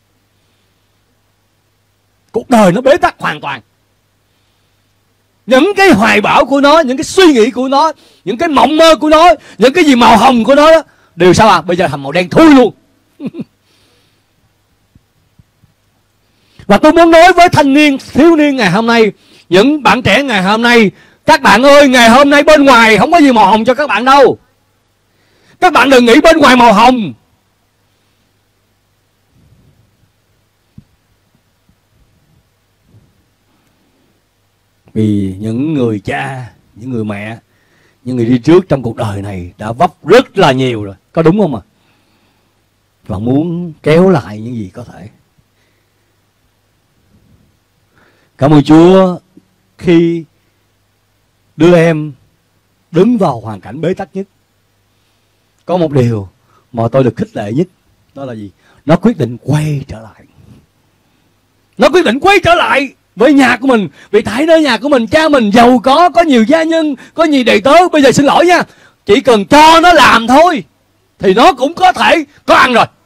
Cuộc đời nó bế tắc hoàn toàn. Những cái hoài bão của nó, những cái suy nghĩ của nó, những cái mộng mơ của nó, những cái gì màu hồng của nó đó, đều sao à? Bây giờ thành màu đen thui luôn. Và tôi muốn nói với thanh niên, thiếu niên ngày hôm nay, những bạn trẻ ngày hôm nay, các bạn ơi, ngày hôm nay bên ngoài không có gì màu hồng cho các bạn đâu. Các bạn đừng nghĩ bên ngoài màu hồng. Vì những người cha, những người mẹ, những người đi trước trong cuộc đời này đã vấp rất là nhiều rồi, có đúng không ạ? Và muốn kéo lại những gì có thể. Cảm ơn Chúa khi đưa em đứng vào hoàn cảnh bế tắc nhất. Có một điều mà tôi được khích lệ nhất, đó là gì? Nó quyết định quay trở lại. Nó quyết định quay trở lại với nhà của mình. Vì tại nơi nhà của mình, cha mình giàu có, có nhiều gia nhân, có nhiều đầy tớ. Bây giờ xin lỗi nha, chỉ cần cho nó làm thôi thì nó cũng có thể có ăn rồi.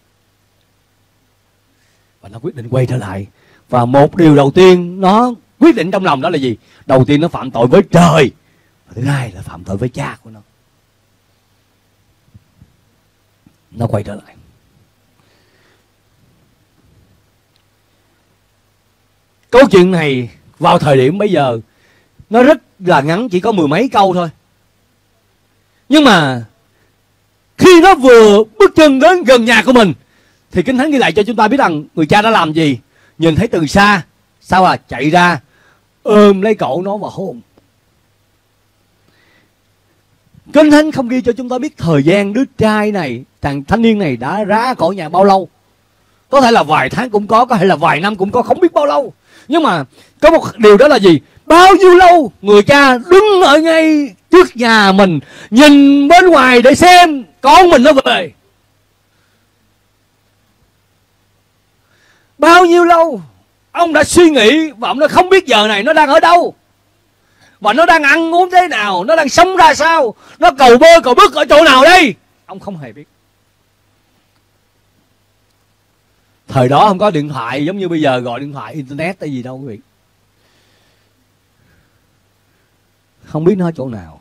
Và nó quyết định quay trở lại. Và một điều đầu tiên nó quyết định trong lòng đó là gì? Đầu tiên nó phạm tội với trời, và thứ hai là phạm tội với cha của nó. Nó quay trở lại. Câu chuyện này vào thời điểm bây giờ nó rất là ngắn, chỉ có mười mấy câu thôi. Nhưng mà khi nó vừa bước chân đến gần nhà của mình thì Kinh Thánh ghi lại cho chúng ta biết rằng người cha đã làm gì. Nhìn thấy từ xa, sao à, chạy ra ôm lấy cậu nó và hôn. Kinh Thánh không ghi cho chúng ta biết thời gian đứa trai này, thằng thanh niên này đã ra khỏi nhà bao lâu. Có thể là vài tháng cũng có, có thể là vài năm cũng có, không biết bao lâu. Nhưng mà có một điều đó là gì? Bao nhiêu lâu người cha đứng ở ngay trước nhà mình, nhìn bên ngoài để xem con mình nó về. Bao nhiêu lâu ông đã suy nghĩ và ông đã không biết giờ này nó đang ở đâu, và nó đang ăn uống thế nào, nó đang sống ra sao, nó cầu bơi cầu bước ở chỗ nào đây. Ông không hề biết. Thời đó không có điện thoại giống như bây giờ gọi điện thoại, internet hay gì đâu quý vị. Không biết nó ở chỗ nào.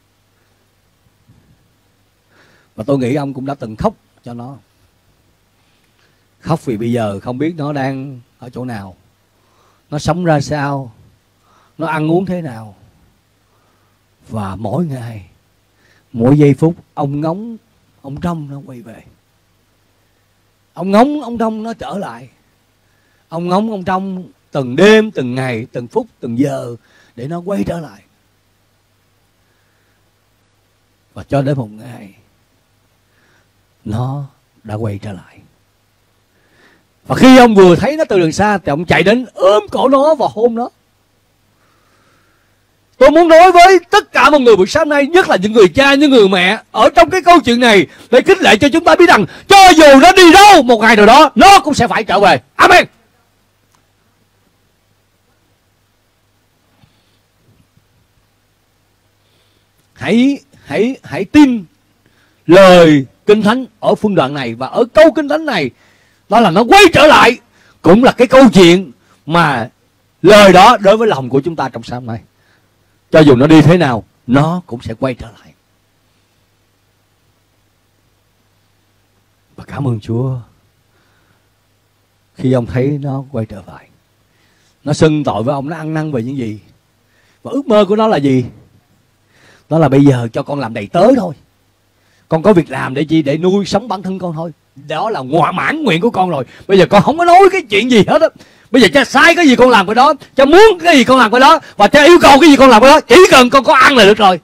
Và tôi nghĩ ông cũng đã từng khóc cho nó. Khóc vì bây giờ không biết nó đang ở chỗ nào, nó sống ra sao, nó ăn uống thế nào. Và mỗi ngày, mỗi giây phút ông ngóng, ông trông nó quay về. Ông ngóng, ông trông nó trở lại. Ông ngóng, ông trông từng đêm, từng ngày, từng phút, từng giờ để nó quay trở lại. Và cho đến một ngày nó đã quay trở lại. Và khi ông vừa thấy nó từ đằng xa thì ông chạy đến ôm cổ nó và hôn nó. Tôi muốn nói với tất cả mọi người buổi sáng nay, nhất là những người cha, những người mẹ, ở trong cái câu chuyện này để khích lệ cho chúng ta biết rằng cho dù nó đi đâu, một ngày nào đó nó cũng sẽ phải trở về. Amen. Hãy hãy hãy tin lời Kinh Thánh ở phân đoạn này, và ở câu Kinh Thánh này, đó là nó quay trở lại, cũng là cái câu chuyện mà lời đó đối với lòng của chúng ta trong sáng nay. Cho dù nó đi thế nào, nó cũng sẽ quay trở lại. Và cảm ơn Chúa khi ông thấy nó quay trở lại. Nó xưng tội với ông, nó ăn năn về những gì. Và ước mơ của nó là gì? Đó là bây giờ cho con làm đầy tớ thôi. Con có việc làm để chi? Để nuôi sống bản thân con thôi. Đó là ngoại mãn nguyện của con rồi. Bây giờ con không có nói cái chuyện gì hết á. Bây giờ cha sai cái gì con làm cái đó, cha muốn cái gì con làm cái đó, và cha yêu cầu cái gì con làm cái đó. Chỉ cần con có ăn là được rồi.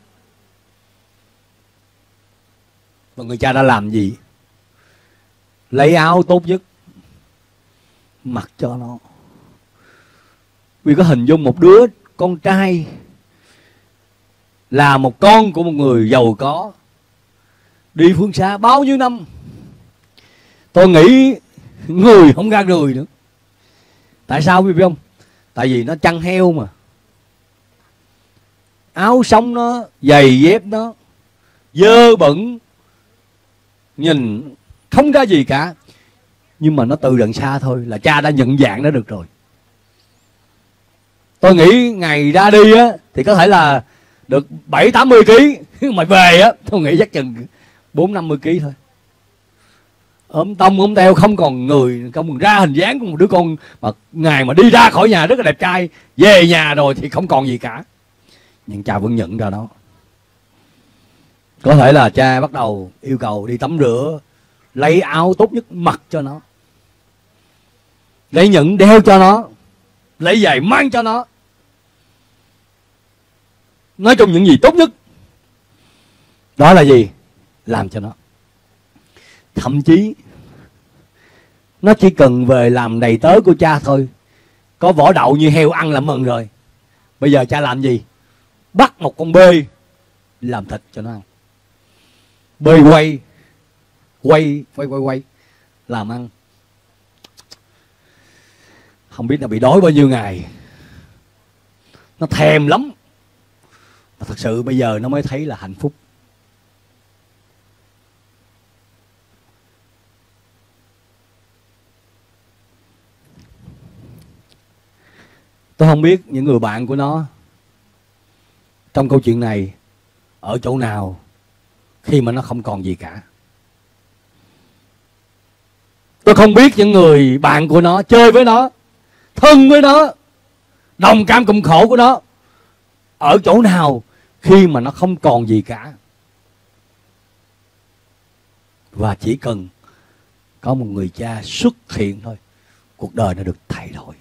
Và người cha đã làm gì? Lấy áo tốt nhất mặc cho nó. Vì có hình dung một đứa con trai là một con của một người giàu có, đi phương xa bao nhiêu năm, tôi nghĩ người không ra người nữa. Tại sao quý vị biết không? Tại vì nó chăn heo mà. Áo sống nó, giày dép nó dơ bẩn, nhìn không ra gì cả. Nhưng mà nó từ đằng xa thôi là cha đã nhận dạng nó được rồi. Tôi nghĩ ngày ra đi á thì có thể là được bảy tám mươi ký, mà về á tôi nghĩ chắc chừng bốn năm mươi ký thôi. Ốm tông ốm teo, không còn người, không còn ra hình dáng của một đứa con mà ngày mà đi ra khỏi nhà rất là đẹp trai, về nhà rồi thì không còn gì cả. Nhưng cha vẫn nhận ra nó. Có thể là cha bắt đầu yêu cầu đi tắm rửa, lấy áo tốt nhất mặc cho nó, lấy nhẫn đeo cho nó, lấy giày mang cho nó. nói chung những gì tốt nhất. Đó là gì? Làm cho nó. Thậm chí nó chỉ cần về làm đầy tớ của cha thôi, có vỏ đậu như heo ăn là mừng rồi. Bây giờ cha làm gì? Bắt một con bê làm thịt cho nó ăn. Bê quay Quay quay quay quay làm ăn. Không biết nó bị đói bao nhiêu ngày. Nó thèm lắm. Mà thật sự bây giờ nó mới thấy là hạnh phúc. Tôi không biết những người bạn của nó trong câu chuyện này ở chỗ nào khi mà nó không còn gì cả. Tôi không biết những người bạn của nó, chơi với nó, thân với nó, đồng cảm cùng khổ của nó ở chỗ nào khi mà nó không còn gì cả. Và chỉ cần có một người cha xuất hiện thôi, cuộc đời nó được thay đổi.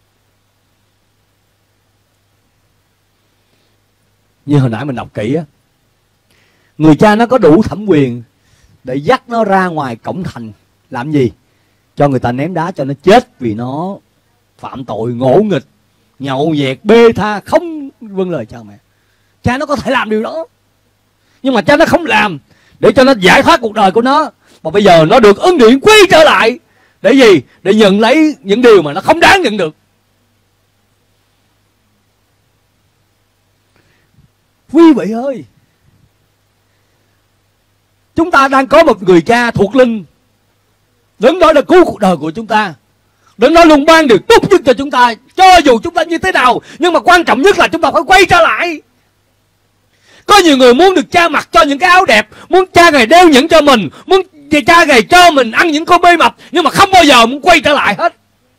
Như hồi nãy mình đọc kỹ á, người cha nó có đủ thẩm quyền để dắt nó ra ngoài cổng thành. Làm gì? Cho người ta ném đá cho nó chết vì nó phạm tội ngỗ nghịch, nhậu nhẹt, bê tha, không vâng lời cha mẹ. Cha nó có thể làm điều đó, nhưng mà cha nó không làm để cho nó giải thoát cuộc đời của nó. Mà bây giờ nó được ân điển quay trở lại. Để gì? Để nhận lấy những điều mà nó không đáng nhận được. Quý vị ơi, chúng ta đang có một người cha thuộc linh, Đấng đó đã cứu cuộc đời của chúng ta. Đấng đó luôn ban điều tốt nhất cho chúng ta, cho dù chúng ta như thế nào. Nhưng mà quan trọng nhất là chúng ta phải quay trở lại. Có nhiều người muốn được cha mặc cho những cái áo đẹp, muốn cha Ngài đeo nhẫn cho mình, muốn cha Ngài cho mình ăn những con bê mập, nhưng mà không bao giờ muốn quay trở lại hết.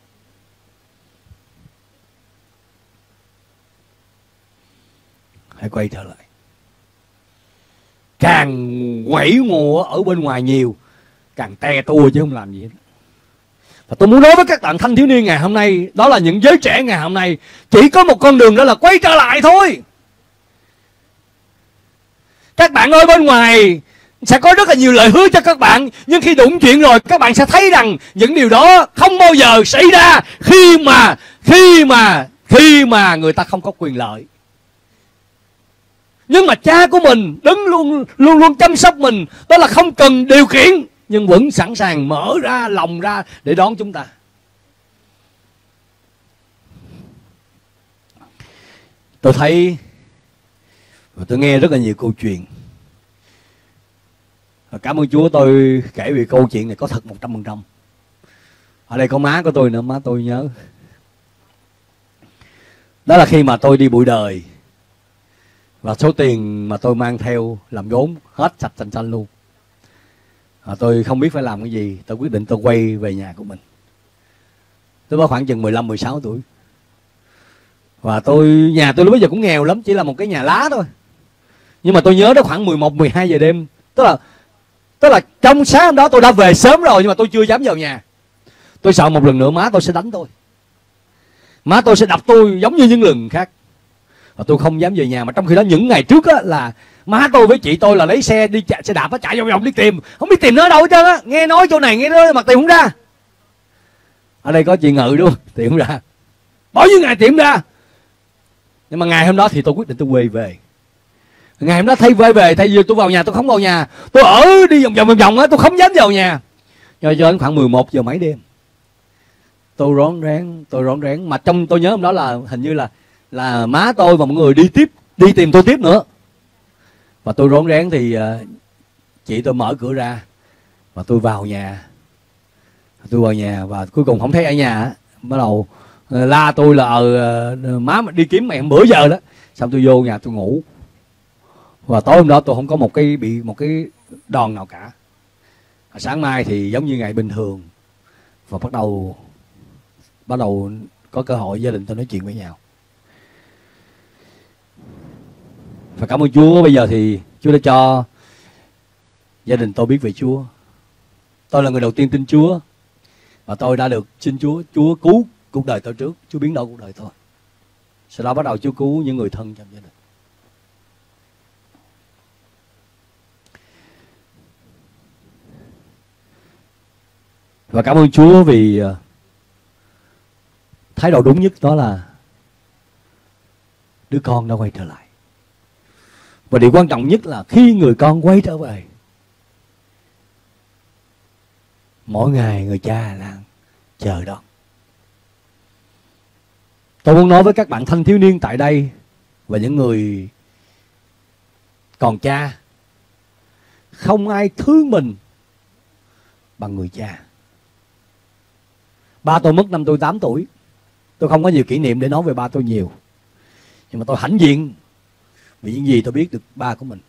Hãy quay trở lại. Càng quẩy ngùa ở bên ngoài nhiều, càng te tua chứ không làm gì hết. Và tôi muốn nói với các bạn thanh thiếu niên ngày hôm nay, đó là những giới trẻ ngày hôm nay, chỉ có một con đường đó là quay trở lại thôi. Các bạn ơi, bên ngoài sẽ có rất là nhiều lời hứa cho các bạn, nhưng khi đụng chuyện rồi các bạn sẽ thấy rằng những điều đó không bao giờ xảy ra khi mà khi mà khi mà người ta không có quyền lợi. Nhưng mà cha của mình đứng luôn luôn luôn chăm sóc mình, đó là không cần điều khiển nhưng vẫn sẵn sàng mở ra lòng ra để đón chúng ta. Tôi thấy và tôi nghe rất là nhiều câu chuyện. Và cảm ơn Chúa, tôi kể về câu chuyện này có thật một trăm phần trăm. Ở đây có má của tôi nữa, má tôi nhớ. Đó là khi mà tôi đi bụi đời, và số tiền mà tôi mang theo làm vốn hết sạch sành xanh luôn. À, tôi không biết phải làm cái gì. Tôi quyết định tôi quay về nhà của mình. Tôi có khoảng chừng mười lăm mười sáu tuổi. Và tôi nhà tôi lúc bây giờ cũng nghèo lắm, chỉ là một cái nhà lá thôi. Nhưng mà tôi nhớ đó khoảng mười một mười hai giờ đêm. Tức là Tức là trong sáng hôm đó tôi đã về sớm rồi, nhưng mà tôi chưa dám vào nhà. Tôi sợ một lần nữa má tôi sẽ đánh tôi, má tôi sẽ đập tôi giống như những lần khác. Và tôi không dám về nhà. Mà trong khi đó những ngày trước á, là má tôi với chị tôi là lấy xe đi chạy, xe đạp nó chạy vòng vòng đi tìm, không biết tìm nó ở đâu hết trơn á. Nghe nói chỗ này nghe nói mà tìm không ra. Ở đây có chị Ngự đúng không? Tìm không ra, bao nhiêu ngày tìm ra. Nhưng mà ngày hôm đó thì tôi quyết định tôi quay về. Ngày hôm đó thay về về thay vì tôi vào nhà, tôi không vào nhà, tôi ở đi vòng vòng vòng vòng á, tôi không dám vào nhà. Cho đến khoảng mười một giờ mấy đêm, tôi rón rén, tôi rón rén. Mà trong tôi nhớ hôm đó là hình như là là má tôi và mọi người đi tiếp, đi tìm tôi tiếp nữa. Và tôi rón rén thì uh, chị tôi mở cửa ra và tôi vào nhà. Tôi vào nhà và cuối cùng không thấy ở nhà. Bắt đầu uh, la tôi là uh, má đi kiếm mẹ bữa giờ đó. Xong tôi vô nhà tôi ngủ. Và tối hôm đó tôi không có một cái bị một cái đòn nào cả. Sáng mai thì giống như ngày bình thường. Và bắt đầu bắt đầu có cơ hội gia đình tôi nói chuyện với nhau. Và cảm ơn Chúa, bây giờ thì Chúa đã cho gia đình tôi biết về Chúa. Tôi là người đầu tiên tin Chúa. Và tôi đã được xin Chúa, Chúa cứu cuộc đời tôi trước. Chúa biến đổi cuộc đời tôi. Sau đó bắt đầu Chúa cứu những người thân trong gia đình. Và cảm ơn Chúa vì thái độ đúng nhất đó là đứa con đã quay trở lại. Và điều quan trọng nhất là khi người con quay trở về, mỗi ngày người cha đang chờ đón. Tôi muốn nói với các bạn thanh thiếu niên tại đây và những người còn cha, không ai thương mình bằng người cha. Ba tôi mất năm tôi tám tuổi. Tôi không có nhiều kỷ niệm để nói về ba tôi nhiều, nhưng mà tôi hãnh diện vì những gì tôi biết được ba của mình.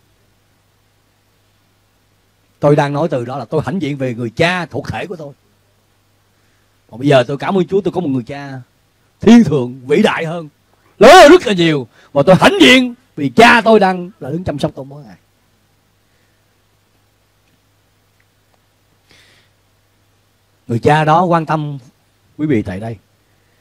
Tôi đang nói từ đó là tôi hãnh diện về người cha thuộc thể của tôi. Còn bây giờ tôi cảm ơn Chúa, tôi có một người cha thiên thượng vĩ đại hơn, lớn hơn rất là nhiều. Và tôi hãnh diện vì cha tôi đang là đứng chăm sóc tôi mỗi ngày. Người cha đó quan tâm quý vị tại đây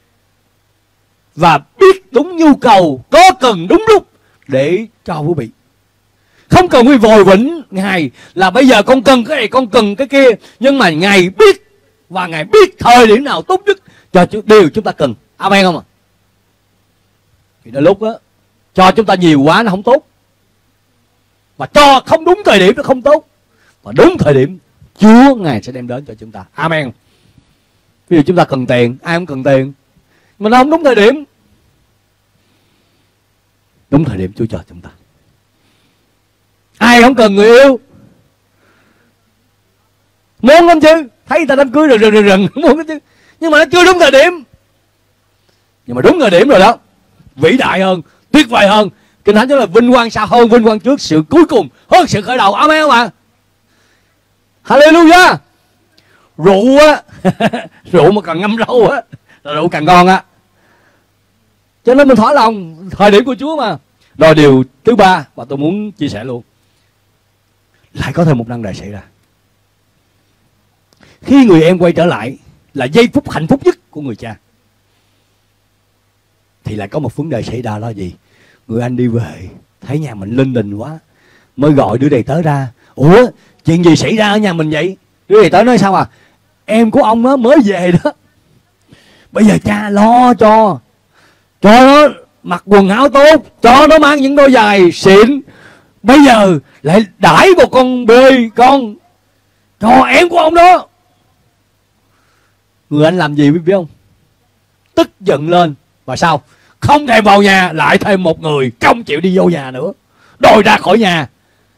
và biết đúng nhu cầu, có cần đúng lúc để cho quý vị. Không cần quý vội vĩnh Ngài là bây giờ con cần cái này, con cần cái kia. Nhưng mà Ngài biết, và Ngài biết thời điểm nào tốt nhất cho điều chúng ta cần. Amen không ạ? Thì đôi lúc á, cho chúng ta nhiều quá nó không tốt, và cho không đúng thời điểm nó không tốt. Và đúng thời điểm Chúa Ngài sẽ đem đến cho chúng ta. Amen. Ví dụ chúng ta cần tiền, ai cũng cần tiền, mà nó không đúng thời điểm. Đúng thời điểm Chúa cho chúng ta. Ai không cần người yêu, muốn lắm chứ, thấy người ta đám cưới rừng rừng rừng rừng muốn chứ, nhưng mà nó chưa đúng thời điểm. Nhưng mà đúng thời điểm rồi đó, vĩ đại hơn, tuyệt vời hơn. Kinh Thánh nói là vinh quang xa hơn vinh quang trước, sự cuối cùng hơn sự khởi đầu. Amen không ạ? Hallelujah. Rượu á rượu mà còn ngâm râu á là rượu càng ngon á. Cho nên mình thỏa lòng thời điểm của Chúa mà. Rồi điều thứ ba và tôi muốn chia sẻ luôn, lại có thêm một năng đề xảy ra. Khi người em quay trở lại là giây phút hạnh phúc nhất của người cha, thì lại có một vấn đề xảy ra, đó là gì? Người anh đi về thấy nhà mình linh đình quá, mới gọi đứa đầy tớ ra. Ủa chuyện gì xảy ra ở nhà mình vậy? Đứa đầy tớ nói sao à? Em của ông đó mới về đó, bây giờ cha lo cho cho nó mặc quần áo tốt, cho nó mang những đôi giày xịn, bây giờ lại đãi một con bê con cho em của ông đó. Người anh làm gì biết không? Tức giận lên và sao? Không thèm vào nhà, lại thêm một người không chịu đi vô nhà nữa, đòi ra khỏi nhà.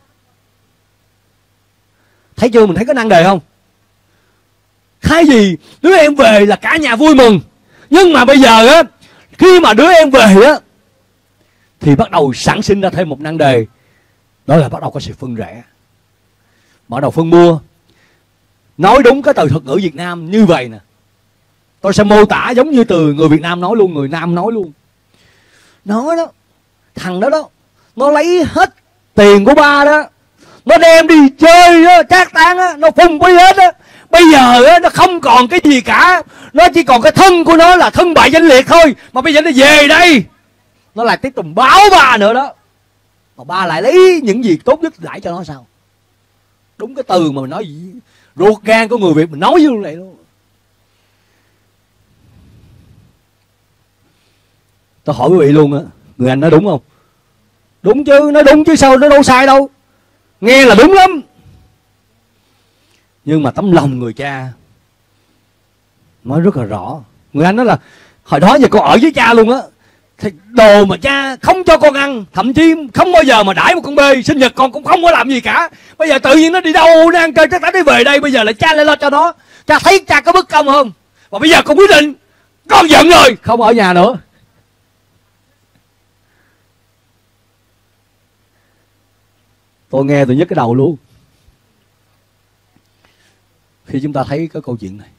Thấy chưa? Mình thấy có năng đề không? Cái gì đứa em về là cả nhà vui mừng, nhưng mà bây giờ á, khi mà đứa em về á, thì bắt đầu sản sinh ra thêm một năng đề, đó là bắt đầu có sự phân rẽ, bắt đầu phân mua. Nói đúng cái từ thuật ngữ Việt Nam như vậy nè, tôi sẽ mô tả giống như từ người Việt Nam nói luôn, người Nam nói luôn. Nó đó, thằng đó đó, nó lấy hết tiền của ba đó, nó đem đi chơi đó, trác tán á, nó phung phí hết á. Bây giờ á, nó không còn cái gì cả, nó chỉ còn cái thân của nó là thân bại danh liệt thôi. Mà bây giờ nó về đây, nó lại tiếp tục báo ba nữa đó, mà ba lại lấy những gì tốt nhất lại cho nó sao? Đúng cái từ mà mình nói gì, ruột gan của người Việt mình nói như vậy luôn. Tôi hỏi quý vị luôn á, người anh nói đúng không? Đúng chứ, nói đúng chứ sao, nó đâu sai đâu, nghe là đúng lắm. Nhưng mà tấm lòng người cha nói rất là rõ. Người anh nói là hồi đó giờ con ở với cha luôn á, thì đồ mà cha không cho con ăn, thậm chí không bao giờ mà đãi một con bê, sinh nhật con cũng không có làm gì cả. Bây giờ tự nhiên nó đi đâu, nó ăn chơi chắc chắn đi về đây, bây giờ là cha lại lo cho nó. Cha thấy cha có bất công không? Và bây giờ con quyết định, con giận rồi, không ở nhà nữa. Tôi nghe tôi nhức cái đầu luôn khi chúng ta thấy cái câu chuyện này.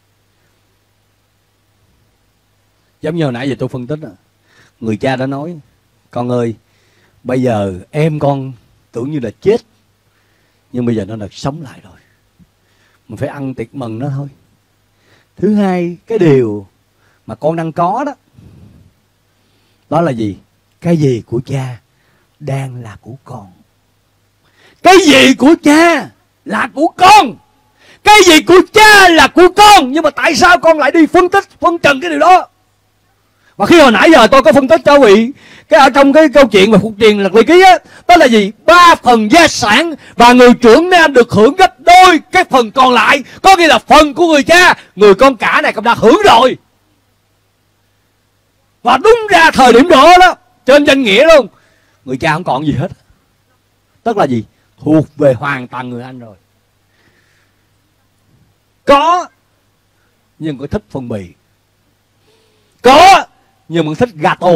Giống như hồi nãy giờ tôi phân tích, người cha đã nói, con ơi, bây giờ em con tưởng như là chết, nhưng bây giờ nó được sống lại rồi, mình phải ăn tiệc mừng nó thôi. Thứ hai, cái điều mà con đang có đó, đó là gì? Cái gì của cha đang là của con. Cái gì của cha là của con. Cái gì của cha là của con, nhưng mà tại sao con lại đi phân tích, phân trần cái điều đó? Và khi hồi nãy giờ tôi có phân tích cho quý vị, cái ở trong cái câu chuyện về phục truyền Lật Ly Ký á, đó là gì? Ba phần gia sản và người trưởng nam được hưởng gấp đôi cái phần còn lại, có nghĩa là phần của người cha, người con cả này cũng đã hưởng rồi. Và đúng ra thời điểm đó đó, trên danh nghĩa luôn, người cha không còn gì hết. Tức là gì? Thuộc về hoàn toàn người anh rồi. Có, nhưng có thích phân bì. Có, nhưng mà thích gato.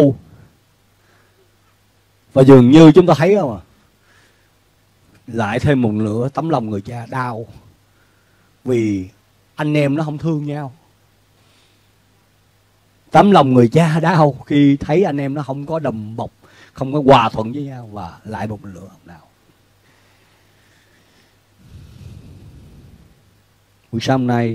Và dường như chúng ta thấy không à, lại thêm một nửa tấm lòng người cha đau, vì anh em nó không thương nhau. Tấm lòng người cha đau khi thấy anh em nó không có đùm bọc, không có hòa thuận với nhau. Và lại một nửa nào. Buổi sáng hôm nay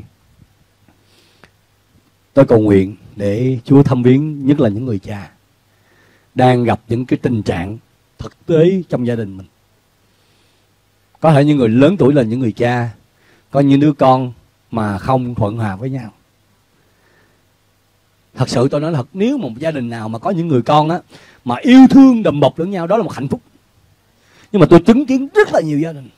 tôi cầu nguyện để Chúa thăm viếng nhất là những người cha đang gặp những cái tình trạng thực tế trong gia đình mình. Có thể những người lớn tuổi là những người cha, có những đứa con mà không thuận hòa với nhau. Thật sự tôi nói thật, nếu một gia đình nào mà có những người con á mà yêu thương đùm bọc lẫn nhau, đó là một hạnh phúc. Nhưng mà tôi chứng kiến rất là nhiều gia đình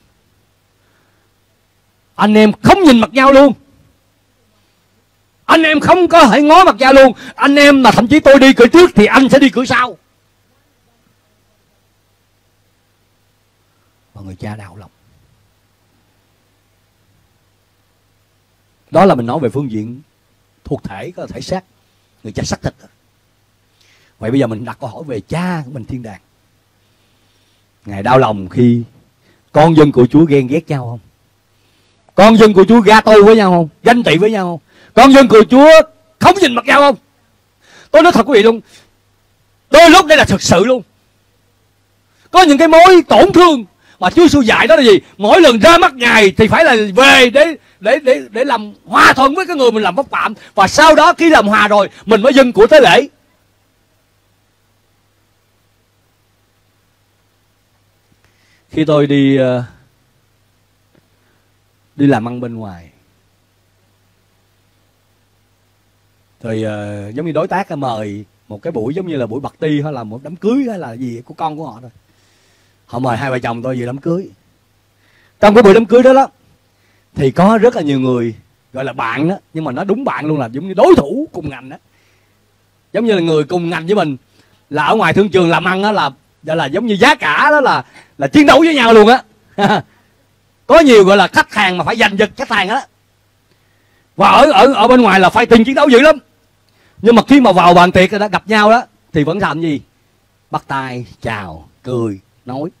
anh em không nhìn mặt nhau luôn, anh em không có thể ngó mặt nhau luôn. Anh em mà thậm chí tôi đi cửa trước thì anh sẽ đi cửa sau. Và người cha đau lòng. Đó là mình nói về phương diện thuộc thể, có thể xác, người cha xác thịt. Vậy bây giờ mình đặt câu hỏi về cha của mình thiên đàng. Ngài đau lòng khi con dân của Chúa ghen ghét nhau không? Con dân của Chúa gato với nhau không? Ganh tị với nhau không? Con dân của Chúa không nhìn mặt nhau không? Tôi nói thật quý vị luôn, đôi lúc đây là thực sự luôn. Có những cái mối tổn thương mà Chúa Giêsu dạy đó là gì? Mỗi lần ra mắt Ngài thì phải là về để để để để làm hòa thuận với cái người mình làm pháp phạm, và sau đó khi làm hòa rồi mình mới dâng của tế lễ. Khi tôi đi uh, đi làm ăn bên ngoài thì uh, giống như đối tác mời một cái buổi giống như là buổi party hay là một đám cưới hay là gì của con của họ thôi. Họ mời hai vợ chồng tôi về đám cưới. Trong cái buổi đám cưới đó đó thì có rất là nhiều người gọi là bạn đó, nhưng mà nó đúng bạn luôn, là giống như đối thủ cùng ngành đó, giống như là người cùng ngành với mình, là ở ngoài thương trường làm ăn đó, là gọi là giống như giá cả đó là là chiến đấu với nhau luôn á. Có nhiều gọi là khách hàng mà phải giành giật khách hàng á, và ở ở ở bên ngoài là fighting chiến đấu dữ lắm. Nhưng mà khi mà vào bàn tiệc đã gặp nhau đó thì vẫn làm gì? Bắt tay, chào, cười, nói,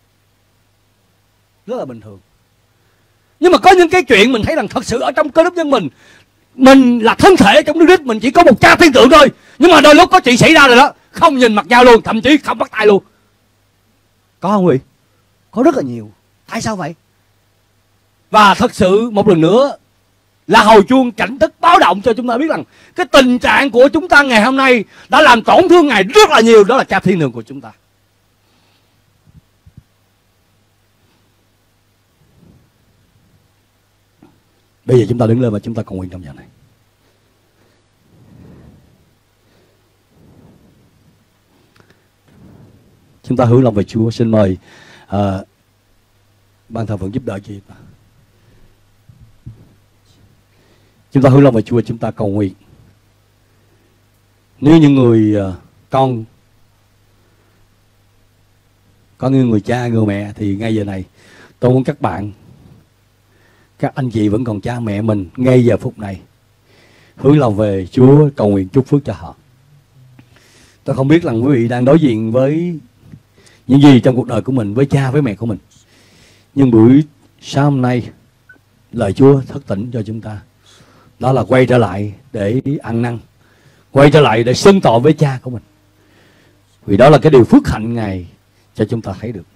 rất là bình thường. Nhưng mà có những cái chuyện mình thấy rằng thật sự ở trong cơ đốc nhân mình, mình là thân thể trong Đức Christ, mình chỉ có một cha thiên tượng thôi, nhưng mà đôi lúc có chuyện xảy ra rồi đó, không nhìn mặt nhau luôn, thậm chí không bắt tay luôn. Có không quý vị? Có rất là nhiều. Tại sao vậy? Và thật sự một lần nữa là hồi chuông cảnh thức báo động cho chúng ta biết rằng cái tình trạng của chúng ta ngày hôm nay đã làm tổn thương Ngài rất là nhiều. Đó là cha thiên đường của chúng ta. Bây giờ chúng ta đứng lên và chúng ta cầu nguyện trong giờ này. Chúng ta hướng lòng về Chúa. Xin mời uh, ban thờ phượng giúp đỡ chị. Chúng ta hướng lòng về Chúa, chúng ta cầu nguyện. Nếu những người uh, con, có những người cha, người mẹ, thì ngay giờ này tôi muốn các bạn, các anh chị vẫn còn cha mẹ mình, ngay giờ phút này hướng lòng về Chúa, cầu nguyện chúc phước cho họ. Tôi không biết là quý vị đang đối diện với những gì trong cuộc đời của mình, với cha, với mẹ của mình. Nhưng buổi sáng hôm nay, lời Chúa thức tỉnh cho chúng ta, đó là quay trở lại để ăn năn, quay trở lại để xưng tội với cha của mình. Vì đó là cái điều phước hạnh Ngài cho chúng ta thấy được.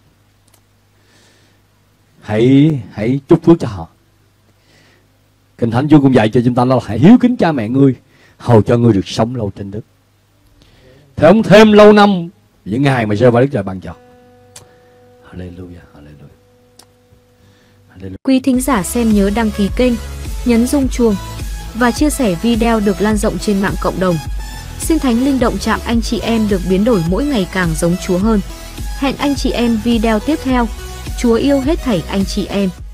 Hãy hãy chúc phước cho họ. Kinh Thánh Chúa cũng dạy cho chúng ta là hãy hiếu kính cha mẹ ngươi, hầu cho ngươi được sống lâu trên đất. Thế ông thêm lâu năm những ngày mà rơi vào Đức Trời ban cho. Hallelujah, hallelujah, Quý thính giả xem nhớ đăng ký kênh, nhấn rung chuông và chia sẻ video được lan rộng trên mạng cộng đồng. Xin Thánh Linh động chạm anh chị em được biến đổi mỗi ngày càng giống Chúa hơn. Hẹn anh chị em video tiếp theo. Chúa yêu hết thảy anh chị em.